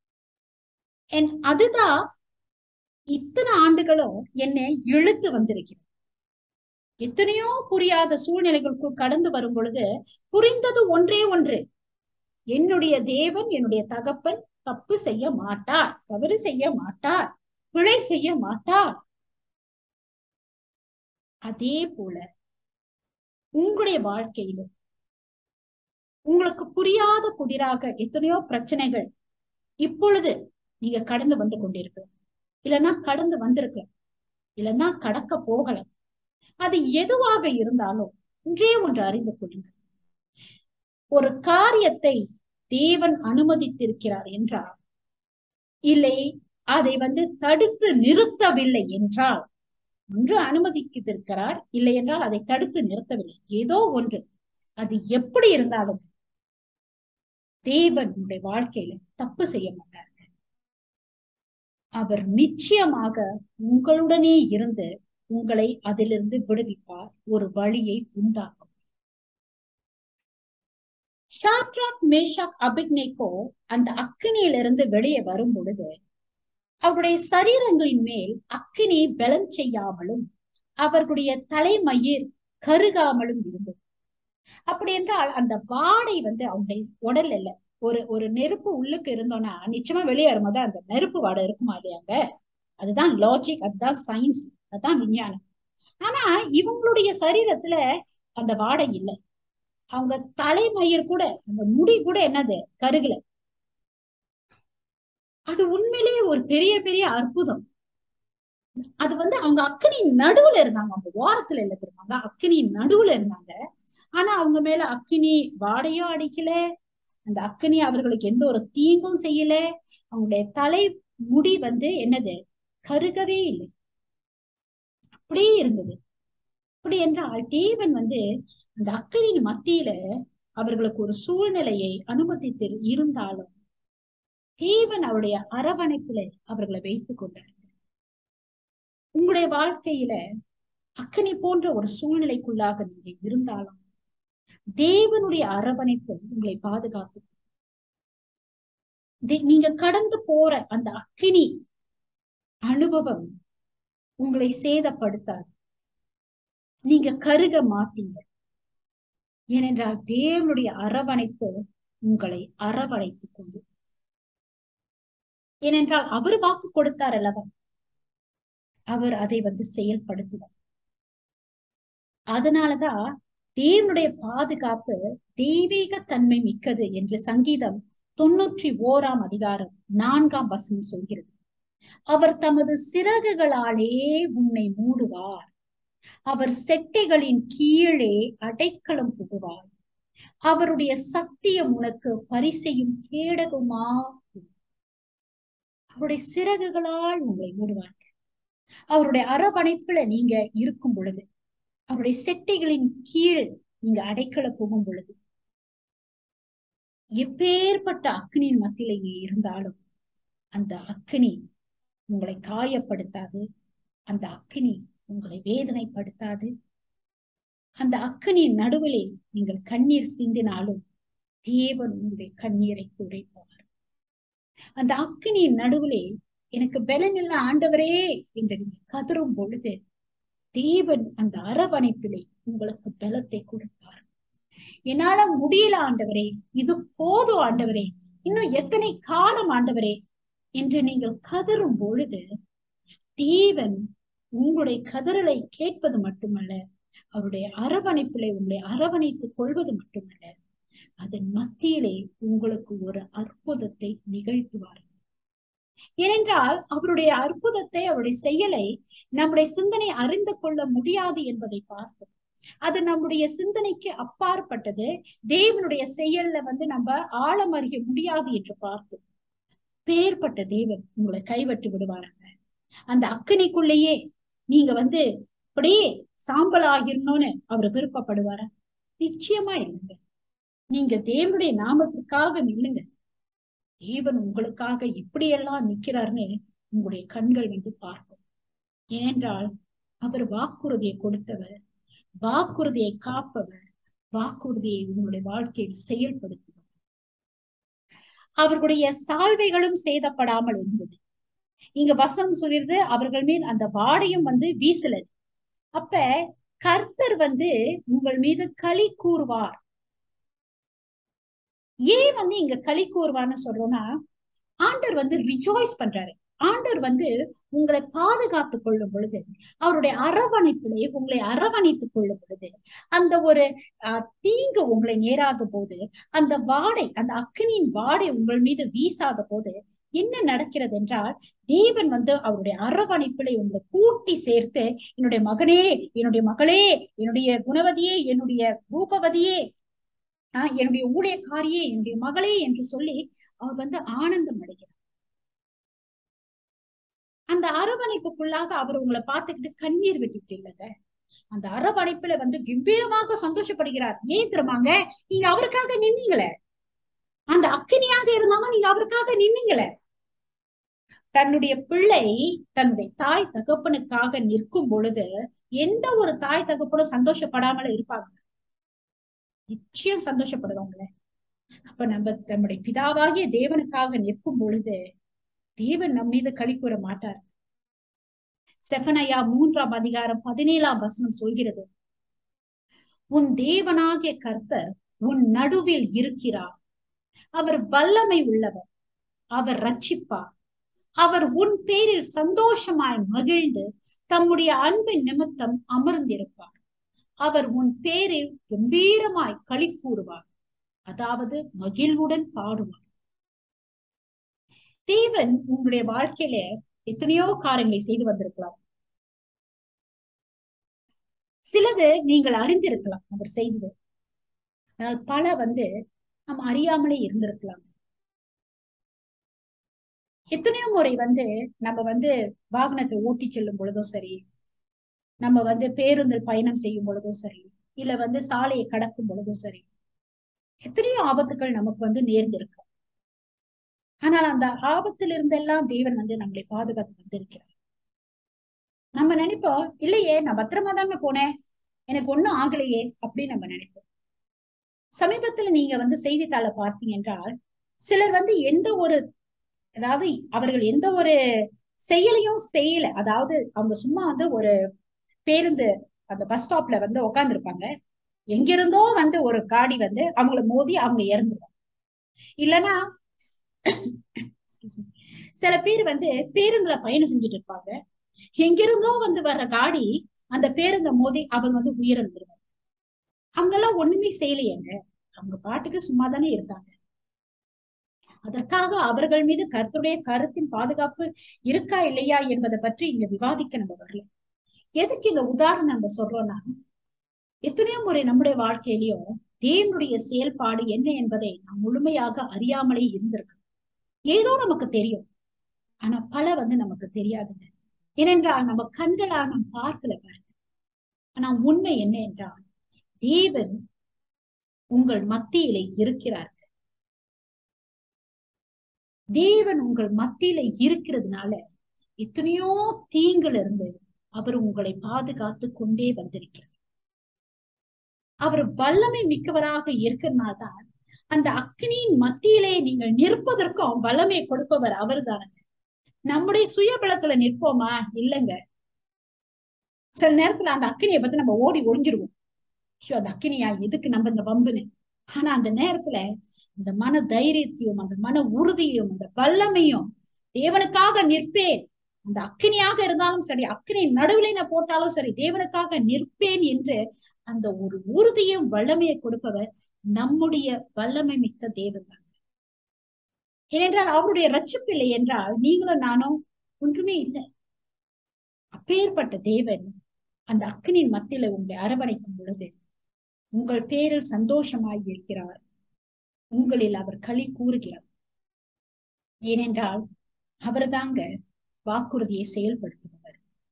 அதுதான் இத்தனை ஆண்டுகளும் என்னை இழுத்து வந்திருக்கிறது. எத்தனையோ புரியாத சூழ்நிலைகளுக்குள் கடந்து வரும் பொழுது புரிந்தது ஒன்றே ஒன்று, என்னுடைய தேவன், என்னுடைய தகப்பன் தப்பு செய்ய மாட்டார், தவறு செய்ய மாட்டார், பிழை செய்ய மாட்டார். அதே போல உங்களுடைய வாழ்க்கையிலும் உங்களுக்கு புரியாத புதிராக எத்தனையோ பிரச்சனைகள் இப்பொழுது நீங்க கடந்து வந்து கொண்டிருக்கலாம், இல்லைன்னா கடந்து வந்திருக்கலாம், இல்லைன்னா கடக்க போகலாம். அது எதுவாக இருந்தாலும் ஒன்றே ஒன்று அறிந்து கொள்ளுங்கள், ஒரு காரியத்தை தேவன் அனுமதித்திருக்கிறார் என்றால், இல்லை அதை தடுத்து நிறுத்தவில்லை என்றால், ஒன்று அனுமதித்திருக்கிறார், இல்லை என்றால் அதை தடுத்து நிறுத்தவில்லை, ஏதோ ஒன்று, அது எப்படி இருந்தாலும் தேவன் உங்களுடைய வாழ்க்கையில தப்பு செய்ய மாட்டார். அவர் நிச்சயமாக உங்களுடனே இருந்து உங்களை அதிலிருந்து விடுவிப்பார், ஒரு வழியை உண்டாக்கும். ஷாத்ராக், மேஷாக், அபேத்நேகோ அந்த அக்கினியிலிருந்து வெளியே வரும் பொழுது அவருடைய சரீரங்களின் மேல் அக்கினி பலம் செய்யாமலும் அவர்களுடைய தலைமயிர் கருகாமலும் இருந்தது. அப்படி என்றால் அந்த வாடை அவங்களுடைய உடல் இல்ல, ஒரு நெருப்பு உள்ளுக்கு இருந்தோம்னா நிச்சயமா வெளியே வரும்போது அந்த நெருப்பு வாடை இருக்குமா இல்லையாங்க? அதுதான் லாஜிக், அதுதான் சயின்ஸ், அதுதான் விஞ்ஞானம். ஆனா இவங்களுடைய சரீரத்துல அந்த வாடை இல்லை. அவங்க தலைமயிர் கூட, அந்த முடி கூட என்னது, கருகல. அது உண்மையிலேயே ஒரு பெரிய பெரிய அற்புதம். அது அவங்க அக்கினியின் நடுவுல இருந்தாங்க, அவங்க ஓரத்துல இல்ல தெரியுமாங்க, அக்கினியின் நடுவுல இருந்தாங்க. ஆனா அவங்க மேல அக்கினி வாடையும் அடிக்கல, அந்த அக்கினி அவர்களுக்கு எந்த ஒரு தீங்கும் செய்யல. அவங்களுடைய தலை முடி என்னது, கருகவே இல்லை, அப்படியே இருந்தது. அப்படி என்றால் தேவன் அந்த அக்கினியின் மத்தியில அவர்களுக்கு ஒரு சூழ்நிலையை அனுமதித்து இருந்தாலும் தேவன் அவருடைய அரவணைப்புல அவர்களை வைத்துக் கொண்டார். உங்களுடைய வாழ்க்கையில அக்கினி போன்ற ஒரு சூழ்நிலைக்குள்ளாக நீங்க இருந்தாலும் தேவனுடைய அரவணைப்பு உங்களை பாதுகாத்து, நீங்க கடந்து போற அந்த அக்கினி அனுபவம் உங்களை சேதப்படுத்தாது, நீங்க கருக மாட்டீங்க. ஏனென்றால் தேவனுடைய அரவணைப்பு உங்களை அரவணைத்துக் கொண்டு, ஏனென்றால் அவர் வாக்கு கொடுத்தார் அல்லவா, அவர் அதை செயல்படுத்துவார். அதனாலதான் தேவனுடைய பாதுகாப்பு தெய்வீக தன்மை மிக்கது என்று சங்கீதம் 91:4 சொல்கிறது. அவர் தமது சிறகுகளாலே உன்னை மூடுவார், அவர் செட்டைகளின் கீழே அடைக்கலம் புகுவார், அவருடைய சத்தியம் உனக்கு பரிசையும் கேடகுமா. அவருடைய சிறகுகளால் உங்களை மூடுவார். அவருடைய அரவணைப்புல நீங்க இருக்கும் பொழுது, அவருடைய செட்டைகளின் கீழ் நீங்க அடைக்கல போகும் பொழுது, எப்பேற்பட்ட அக்னியின் மத்தியில இருந்தாலும் அந்த அக்னி உங்களை காயப்படுத்தாது, அந்த அக்னி உங்களை வேதனைப்படுத்தாது. அந்த அக்கினியின் நடுவிலே நீங்கள் கண்ணீர் சிந்தினாலும் தேவன் உங்களுடைய கண்ணீரை துடைப்பார். அந்த அக்கினியின் நடுவிலே எனக்கு பலன் இல்ல ஆண்டவரே என்று நீங்க கதறும் பொழுது தேவன் அந்த அரவணைப்பிலே உங்களுக்கு பலத்தை கொடுப்பார். என்னால முடியல ஆண்டவரே, இது போதும் ஆண்டவரே, இன்னும் எத்தனை காலம் ஆண்டவரே என்று நீங்கள் கதறும் பொழுது தேவன் உங்களுடைய கதறலை கேட்பது மட்டுமல்ல, அவருடைய அரவணைப்பிலே உங்களை அரவணைத்துக் கொள்வது மட்டுமல்ல, அதன் மத்தியிலே உங்களுக்கு ஒரு அற்புதத்தை நிகழ்த்துவார். ஏனென்றால் அவருடைய அற்புதத்தை, அவருடைய செயலை நம்முடைய சிந்தனை அறிந்து கொள்ள முடியாது என்பதை பார்த்தோம். அது நம்முடைய சிந்தனைக்கு அப்பாற்பட்டது. தேவனுடைய செயல்ல நம்ம ஆழம் அறிய முடியாது என்று பார்த்தோம். பேர்பட்ட தேவன் உங்களை கைவிட்டு விடுவாருங்க. அந்த அக்கினிக்குள்ளேயே நீங்க அப்படியே சாம்பல் ஆகிரணும்னு அவர் விருப்பப்படுவார? நிச்சயமா இல்லைங்க. நீங்க தேவனுடைய நாமத்துக்காக நில்லுங்க. தேவன் உங்களுக்காக எப்படியெல்லாம் நிக்கிறார்னு உங்களுடைய கண்கள் பார்க்கும். ஏனென்றால் அவர் வாக்குறுதியை கொடுத்தவர், வாக்குறுதியை காப்பவர், வாக்குறுதியை உங்களுடைய வாழ்க்கையில் செயல்படுத்துவார். அவர்களுடைய சால்வைகளும் சேதப்படாமல் இருந்தது. இங்க வசனம் சொல்லிருது, அவர்கள் மேல் அந்த வாடையும் வீசல. அப்ப கர்த்தர் உங்கள் மீது களி கூறுவார். ஏன் இங்க களி கூறுவார்னு சொல்றோம்னா, ஆண்டவர் ரிஜாய்ஸ் பண்றாரு. ஆண்டவர் உங்களை பாதுகாத்துக் கொள்ளும் பொழுது, அவருடைய அரவணைப்பிலே உங்களை அரவணைத்துக் கொள்ளும் பொழுது, அந்த ஒரு தீங்கு உங்களை நேராத போது, அந்த வாடை, அந்த அக்கினியின் வாடை உங்கள் மீது வீசாத போது என்ன நடக்கிறது என்றால், தேவன் அவருடைய அரவணைப்பிலே உங்களை கூட்டி சேர்த்து, என்னுடைய மகனே, என்னுடைய மகளே, என்னுடைய குணவதியே, என்னுடைய ரூபவதியே, என்னுடைய ஊழியக்காரியே, என்னுடைய மகளே என்று சொல்லி அவர் ஆனந்தம் அடைகிறார். அந்த அரவணைப்புக்குள்ளாக அவர் உங்களை பார்த்துக்கிட்டு கண்ணீர் விட்டுட்டு இல்லைங்க, அந்த அரவணைப்புல கம்பீரமாக சந்தோஷப்படுகிறார். ஏன் தெரியுமாங்க? நீங்க அவருக்காக நின்னீங்களே. அந்த அக்கினியாக இருந்தாலும் நீங்க அவருக்காக நின்னீங்களே. தன்னுடைய பிள்ளை தன்னுடைய தாய் தகப்பனுக்காக நிற்கும் பொழுது எந்த ஒரு தாய் தகப்பனும் சந்தோஷப்படாமல் இருப்பாங்க? நிச்சயம் சந்தோஷப்படுவாங்களே. அப்ப நம்முடைய பிதாவாகிய தேவனுக்காக நிற்கும் பொழுது தேவன் நம் மீது களி கூற மாட்டார். செஃபனியா 3ஆம் அதிகாரம் 17ஆம் வசனம் சொல்கிறது, உன் தேவனாகிய கர்த்தர் உன் நடுவில் இருக்கிறார், அவர் வல்லமை உள்ளவர், அவர் ரட்சிப்பார், அவர் உன் பேரில் சந்தோஷமாய் மகிழ்ந்து தம்முடைய அன்பின் நிமித்தம் அமர்ந்திருப்பார், அவர் உன் பேரில் கம்பீரமாய் களி கூறுவார், அதாவது மகிழ்வுடன் பாடுவார். தேவன் உங்களுடைய வாழ்க்கையில எத்தனையோ காரியங்களை செய்து வந்திருக்கலாம். சிலது நீங்கள் அறிந்திருக்கலாம் அவர் செய்தது, ஆனால் பல நம்ம அறியாமலே இருந்திருக்கலாம். எத்தனையோ முறை நம்ம வாகனத்தை ஓட்டி செல்லும் பொழுதும் சரி, நம்ம பேருந்தில் பயணம் செய்யும் பொழுதும் சரி, இல்ல சாலையை கடக்கும் பொழுதும் சரி, எத்தனையோ ஆபத்துக்கள் நமக்கு நேர்ந்திருக்கு. ஆனால் அந்த ஆபத்தில் இருந்தெல்லாம் தேவன் நம்மளை பாதுகாத்து வந்திருக்கிறார். நம்ம நினைப்போம், இல்லையே நான் பத்திரமா தானே போனேன், எனக்கு ஒண்ணும் ஆகலையே அப்படின்னு நம்ம நினைப்போம். சமீபத்துல நீங்க செய்தித்தாளை பார்த்தீங்க என்றால், சிலர் எந்த ஒரு, அதாவது அவர்கள் எந்த ஒரு செயலையும் செய்யல, அதாவது அவங்க சும்மா ஒரு பேருந்து அந்த பஸ் ஸ்டாப்ல உட்கார்ந்து இருப்பாங்க, எங்கிருந்தோ ஒரு காடி அவங்கள மோதி அவங்க இறந்துருவாங்க. இல்லைன்னா சில பேர் பேருந்துல பயணம் செஞ்சுட்டு இருப்பாங்க, எங்கிருந்தோ வர்ற காடி அந்த பேருந்தை மோதி அவங்க உயிரிழந்துருவாங்க. அவங்க எல்லாம் ஒண்ணுமே செய்யலையேங்க, அவங்க பாட்டுக்கு சும்மா தானே இருந்தாங்க. அதற்காக அவர்கள் மீது கர்த்தருடைய கருத்தின் பாதுகாப்பு இருக்கா இல்லையா என்பதை பற்றி இங்க விவாதிக்க நம்ம வரல. எதுக்கு இந்த உதாரணம் நம்ம சொல்றோம்னா, எத்தனையோ முறை நம்முடைய வாழ்க்கையிலயும் தேவனுடைய செயல்பாடு என்ன என்பதை நாம் முழுமையாக அறியாமலே இருந்திருக்கு. ஏதோ நமக்கு தெரியும், ஆனா பல நமக்கு தெரியாதுங்க. ஏனென்றால் நம்ம கண்களால் நாம் பார்க்கல பாருங்க. ஆனா உண்மை என்ன என்றால், தேவன் உங்கள் மத்தியிலே இருக்கிறார். தேவன் உங்கள் மத்தியில இருக்கிறதுனால எத்தனையோ தீங்குல இருந்து, அவர் உங்களை பாதுகாத்து கொண்டே வந்திருக்கிறார். அவர் வல்லமை மிக்கவராக இருக்கிறனால்தான் அந்த அக்னியின் மத்தியிலே நீங்கள் நிற்பதற்கும் வல்லமை கொடுப்பவர் அவர் தானுங்க. நம்முடைய சுய பலத்துல நிற்போமா? இல்லைங்க. சில நேரத்துல அந்த அக்னியை பத்தி நம்ம ஓடி ஒளிஞ்சிருவோம். அந்த அக்னியா எதுக்கு நம்ம இந்த வம்புன்னு. ஆனா அந்த நேரத்துல அந்த மன தைரியத்தையும் அந்த மன உறுதியும் அந்த வல்லமையும் தேவனுக்காக நிற்பேன், அந்த அக்னியாக இருந்தாலும் சரி, அக்னி நடுவில் நான் போட்டாலும் சரி, தேவனுக்காக நிற்பேன் என்று அந்த ஒரு உறுதியும் வல்லமையை கொடுப்பவர் நம்முடைய வல்லமை மிக்க தேவன் தான். ஏனென்றால் அவருடைய ரட்சிப்பு இல்லை என்றால் நீங்களும் நானும் ஒன்றுமே இல்லை. அப்பேற்பட்ட தேவன் அந்த அக்னியின் மத்தியில உங்களை அரவணைக்கும் பொழுது உங்கள் பேரில் சந்தோஷமாய் இருக்கிறார். உங்களில் அவர் களி கூறுகிறார். ஏனென்றால் அவர் தாங்க வாக்குறுதியை செயல்படுத்துபவர்.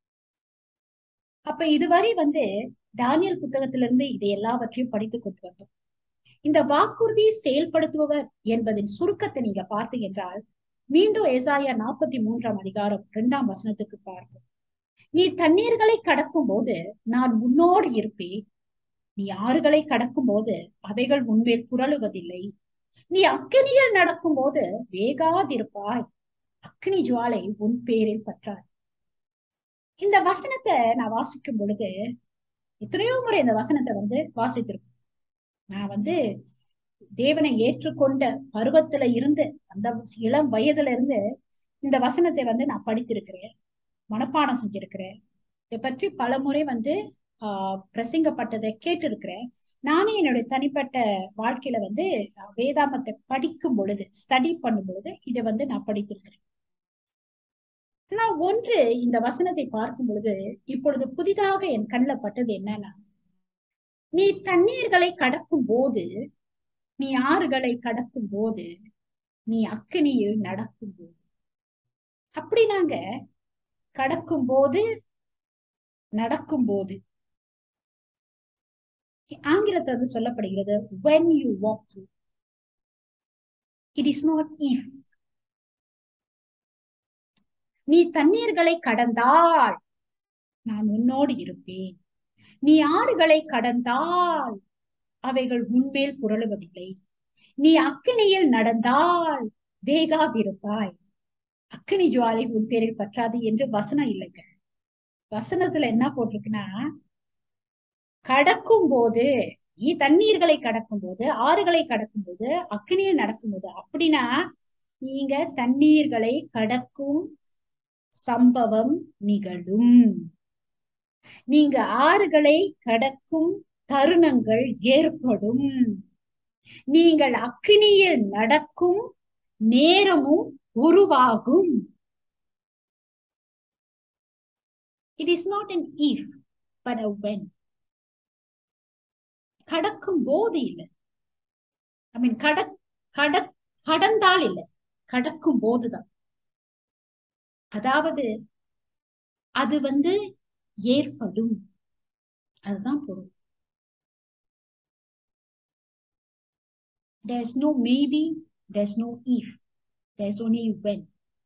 அப்ப இதுவரை தானியேல் புத்தகத்திலிருந்து இதை எல்லாவற்றையும் படித்துக் கொண்டு வந்தோம். இந்த வாக்குறுதியை செயல்படுத்துபவர் என்பதின் சுருக்கத்தை நீங்க பார்த்தீங்க என்றால் மீண்டும் ஏசாயா 43 அதிகாரம் 2 வசனத்துக்கு பார்ப்போம். நீ தண்ணீர்களை கடக்கும் போது நான் உன்னோடு இருப்பேன், நீ ஆறுகளை கடக்கும் போது அவைகள் உன்மேல் புரளுவதில்லை, நீ அக்கினியில் நடக்கும் போது வேகாதிருப்பாய், அக்னி ஜுவாலை உன் பேரில் பற்றாது. இந்த வசனத்தை நான் வாசிக்கும் பொழுது எத்தனையோ முறை இந்த வசனத்தை வாசித்திருக்கேன். நான் தேவனை ஏற்றுக்கொண்ட பருவத்துல இருந்து அந்த இளம் வயதுல இருந்து இந்த வசனத்தை நான் படித்திருக்கிறேன், மனப்பாடம் செஞ்சிருக்கிறேன். இதை பற்றி பல முறை பிரசங்கப்பட்டதை கேட்டிருக்கிறேன். நானே என்னுடைய தனிப்பட்ட வாழ்க்கையில வேதாமத்தை படிக்கும் பொழுது ஸ்டடி பண்ணும் பொழுது இதை நான் படித்திருக்கிறேன். ஆனா ஒன்று இந்த வசனத்தை பார்க்கும் பொழுது இப்பொழுது புதிதாக என் கண்ணில் பட்டது என்னன்னா, நீ தண்ணீர்களை கடக்கும் போது, நீ ஆறுகளை கடக்கும் போது, நீ அக்கினியில் நடக்கும் போது. அப்படி நாங்க கடக்கும் போது நடக்கும் போது ஆங்கிலத்தில் சொல்லப்படுகிறது when you walk through. It is not if. நீ தண்ணீர்களை கடந்தால் நான் உன்னோடு இருப்பேன், நீ ஆறுகளை கடந்தால் அவைகள் உன்மேல் புரளுவதில்லை, நீ அக்கினியில் நடந்தால் வேகாதிருப்பாய், அக்கினி ஜுவாலை உன் பேரில் பற்றாது என்று வசனம் இல்லைங்க. வசனத்துல என்ன போட்டிருக்குன்னா, கடக்கும் போது, நீ தண்ணீர்களை கடக்கும் போது, ஆறுகளை கடக்கும் போது, அக்கினியில் நடக்கும் போது. அப்படின்னா நீங்க தண்ணீர்களை கடக்கும் சம்பவம் நிகழும், நீங்க ஆறுகளை கடக்கும் தருணங்கள் ஏற்படும், நீங்கள் அக்கினியில் நடக்கும் நேரமும் உருவாகும். It is not an if but a when. கடக்கும் போது இல்லை, ஐ மீன் கடந்தால் இல்லை, கடக்கும் போதுதான். அதாவது அது ஏற்படும், அதுதான் பொருள். There's no maybe, there's no if, there's only when.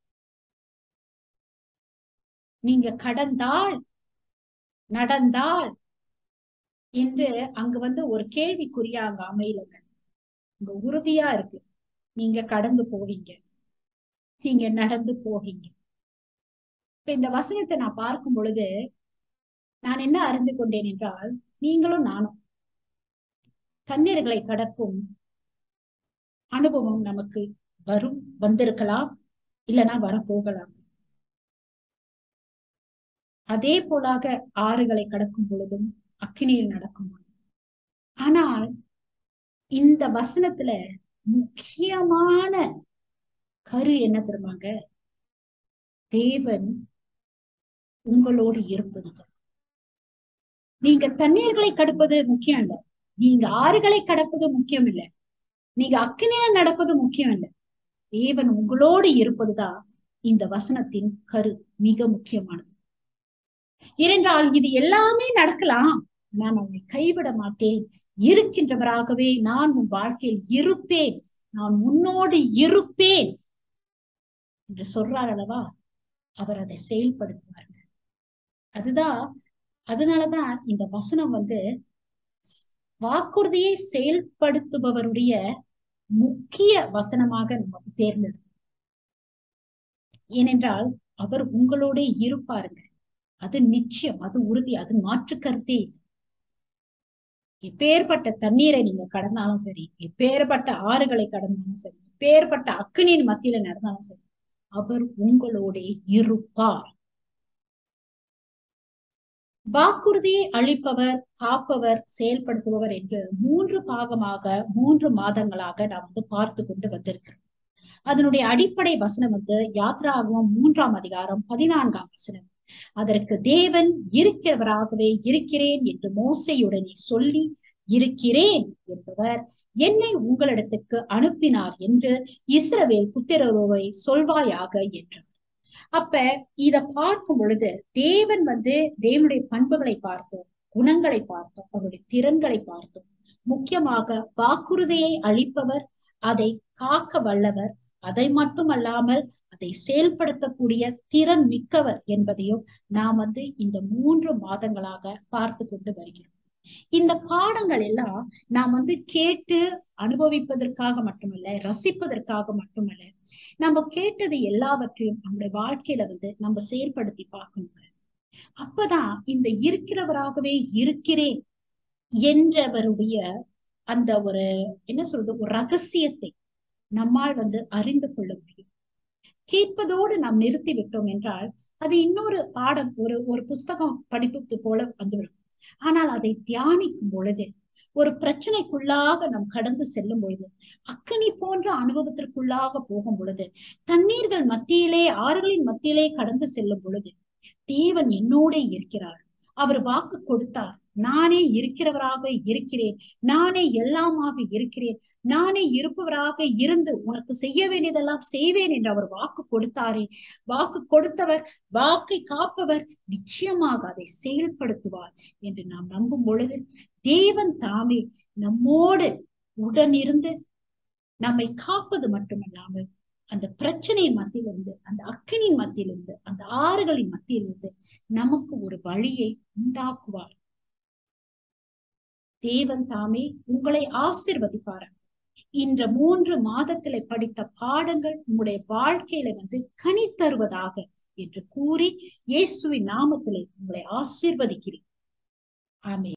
நீங்க கடந்தால் நடந்தால் என்று அங்க ஒரு கேள்விக்குறியா அங்க அமையலங்க. அங்க உறுதியா இருக்கு, நீங்க கடந்து போவீங்க, நீங்க நடந்து போவீங்க. இப்ப இந்த வசனத்தை நான் பார்க்கும் பொழுது நான் என்ன அறிந்து கொண்டேன் என்றால், நீங்களும் நானும் தண்ணீர்களை கடக்கும் அனுபவம் நமக்கு வந்திருக்கலாம், இல்லைன்னா வரப்போகலாம். அதே போலாக ஆறுகளை கடக்கும் பொழுதும் அக்கினியில் நடக்கும் பொழுதும். ஆனால் இந்த வசனத்துல முக்கியமான கரு என்ன தெரியுமாங்க? தேவன் உங்களோடு இருப்பது. நீங்க தண்ணீர்களை கடப்பது முக்கியம் இல்லை, நீங்க ஆறுகளை கடப்பது முக்கியம் இல்லை, நீங்க அக்கினியில் நடப்பது முக்கியம் இல்லை, தேவன் உங்களோடு இருப்பதுதான் இந்த வசனத்தின் கரு, மிக முக்கியமானது. ஏனென்றால் இது எல்லாமே நடக்கலாம், நான் உன்னை கைவிட மாட்டேன், இருக்கின்றவராகவே நான் உன் வாழ்க்கையில் இருப்பேன், நான் உன்னோடு இருப்பேன் என்று சொல்றார் அல்லவா, அவர் அதை செயல்படுத்துவார்கள். அதுதான், அதனாலதான் இந்த வசனம் வாக்குறுதியை செயல்படுத்துபவருடைய முக்கிய வசனமாக நமக்கு தேர்ந்தெடுக்கும். ஏனென்றால் அவர் உங்களோட இருப்பாருங்க. அது நிச்சயம், அது உறுதி, அது மாற்று கருத்தே இல்லை. எப்பேற்பட்ட தண்ணீரை நீங்க கடந்தாலும் சரி, எப்பேற்பட்ட ஆறுகளை கடந்தாலும் சரி, எப்பேற்பட்ட அக்கினியின் மத்தியில நடந்தாலும் சரி, அவர் உங்களோட இருப்பார். வாக்குறுதியை அளிப்பவர், காப்பவர், செயல்படுத்துபவர் என்று 3 பாகமாக 3 மாதங்களாக நாம் பார்த்து கொண்டு வந்திருக்கிறோம். அதனுடைய அடிப்படை வசனம் யாத்ராகமம் 3ஆம் அதிகாரம் 14ஆம் வசனம். அதற்கு தேவன் இருக்கிறவராகவே இருக்கிறேன் என்று மோசேயுடனே சொல்லி, இருக்கிறேன் என்பவர் என்னை உங்களிடத்துக்கு அனுப்பினார் என்று இஸ்ரவேல் புத்திரரை சொல்வாயாக என்றார். அப்ப இத பார்க்கும் பொழுது தேவன் தேவனுடைய பண்புகளை பார்த்தோம், குணங்களை பார்த்தோம், அவருடைய திறன்களை பார்த்தோம். முக்கியமாக வாக்குறுதியை அளிப்பவர், அதை காக்க வல்லவர், அதை மட்டுமல்லாமல் அதை செயல்படுத்தக்கூடிய திறன் மிக்கவர் என்பதையும் நாம் இந்த 3 மாதங்களாக பார்த்து கொண்டு வருகிறோம். இந்த பாடங்கள் எல்லாம் நாம் கேட்டு அனுபவிப்பதற்காக மட்டுமல்ல, ரசிப்பதற்காக மட்டுமல்ல, நம்ம கேட்டது எல்லாவற்றையும் நம்முடைய வாழ்க்கையில நம்ம செயல்படுத்தி பார்க்கணுங்க. அப்பதான் இந்த இருக்கிறவராகவே இருக்கிறேன் என்றவருடைய அந்த ஒரு என்ன சொல்றது, ஒரு ரகசியத்தை நம்மால் அறிந்து கொள்ள முடியும். கேட்பதோடு நாம் நிறுத்தி விட்டோம் என்றால் அது இன்னொரு பாடம், ஒரு புஸ்தகம் படிப்பது போல வந்துவிடும். ஆனால் அதை தியானிக்கும் பொழுது, ஒரு பிரச்சனைக்குள்ளாக நாம் கடந்து செல்லும் பொழுது, அக்கினி போன்ற அனுபவத்திற்குள்ளாக போகும் பொழுது, தண்ணீர்கள் மத்தியிலே, ஆறுகளின் மத்தியிலே கடந்து செல்லும் பொழுது, தேவன் என்னோட இருக்கிறார். அவர் வாக்கு கொடுத்தார், நானே இருக்கிறவராக இருக்கிறேன், நானே எல்லாமாக இருக்கிறேன், நானே இருப்பவராக இருந்து உனக்கு செய்ய வேண்டியதெல்லாம் செய்வேன் என்று அவர் வாக்கு கொடுத்தாரே. வாக்கு கொடுத்தவர், வாக்கை காப்பவர் நிச்சயமாக அதை செயல்படுத்துவார் என்று நாம் நம்பும் பொழுது, தேவன் தாமே நம்மோடு உடனிருந்து நம்மை காப்பது மட்டுமல்லாமல் அந்த பிரச்சனையின் மத்தியிலிருந்து, அந்த அக்கினியின் மத்தியிலிருந்து, அந்த ஆறுகளின் மத்தியிலிருந்து நமக்கு ஒரு வழியை உண்டாக்குவார். தேவன் தாமே உங்களை ஆசீர்வதிப்பார். இந்த 3 மாதத்திலே படித்த பாடங்கள் உங்களுடைய வாழ்க்கையில கனி தருவதாக என்று கூறி, இயேசுவின் நாமத்திலே உங்களை ஆசீர்வதிக்கிறேன். ஆமென்.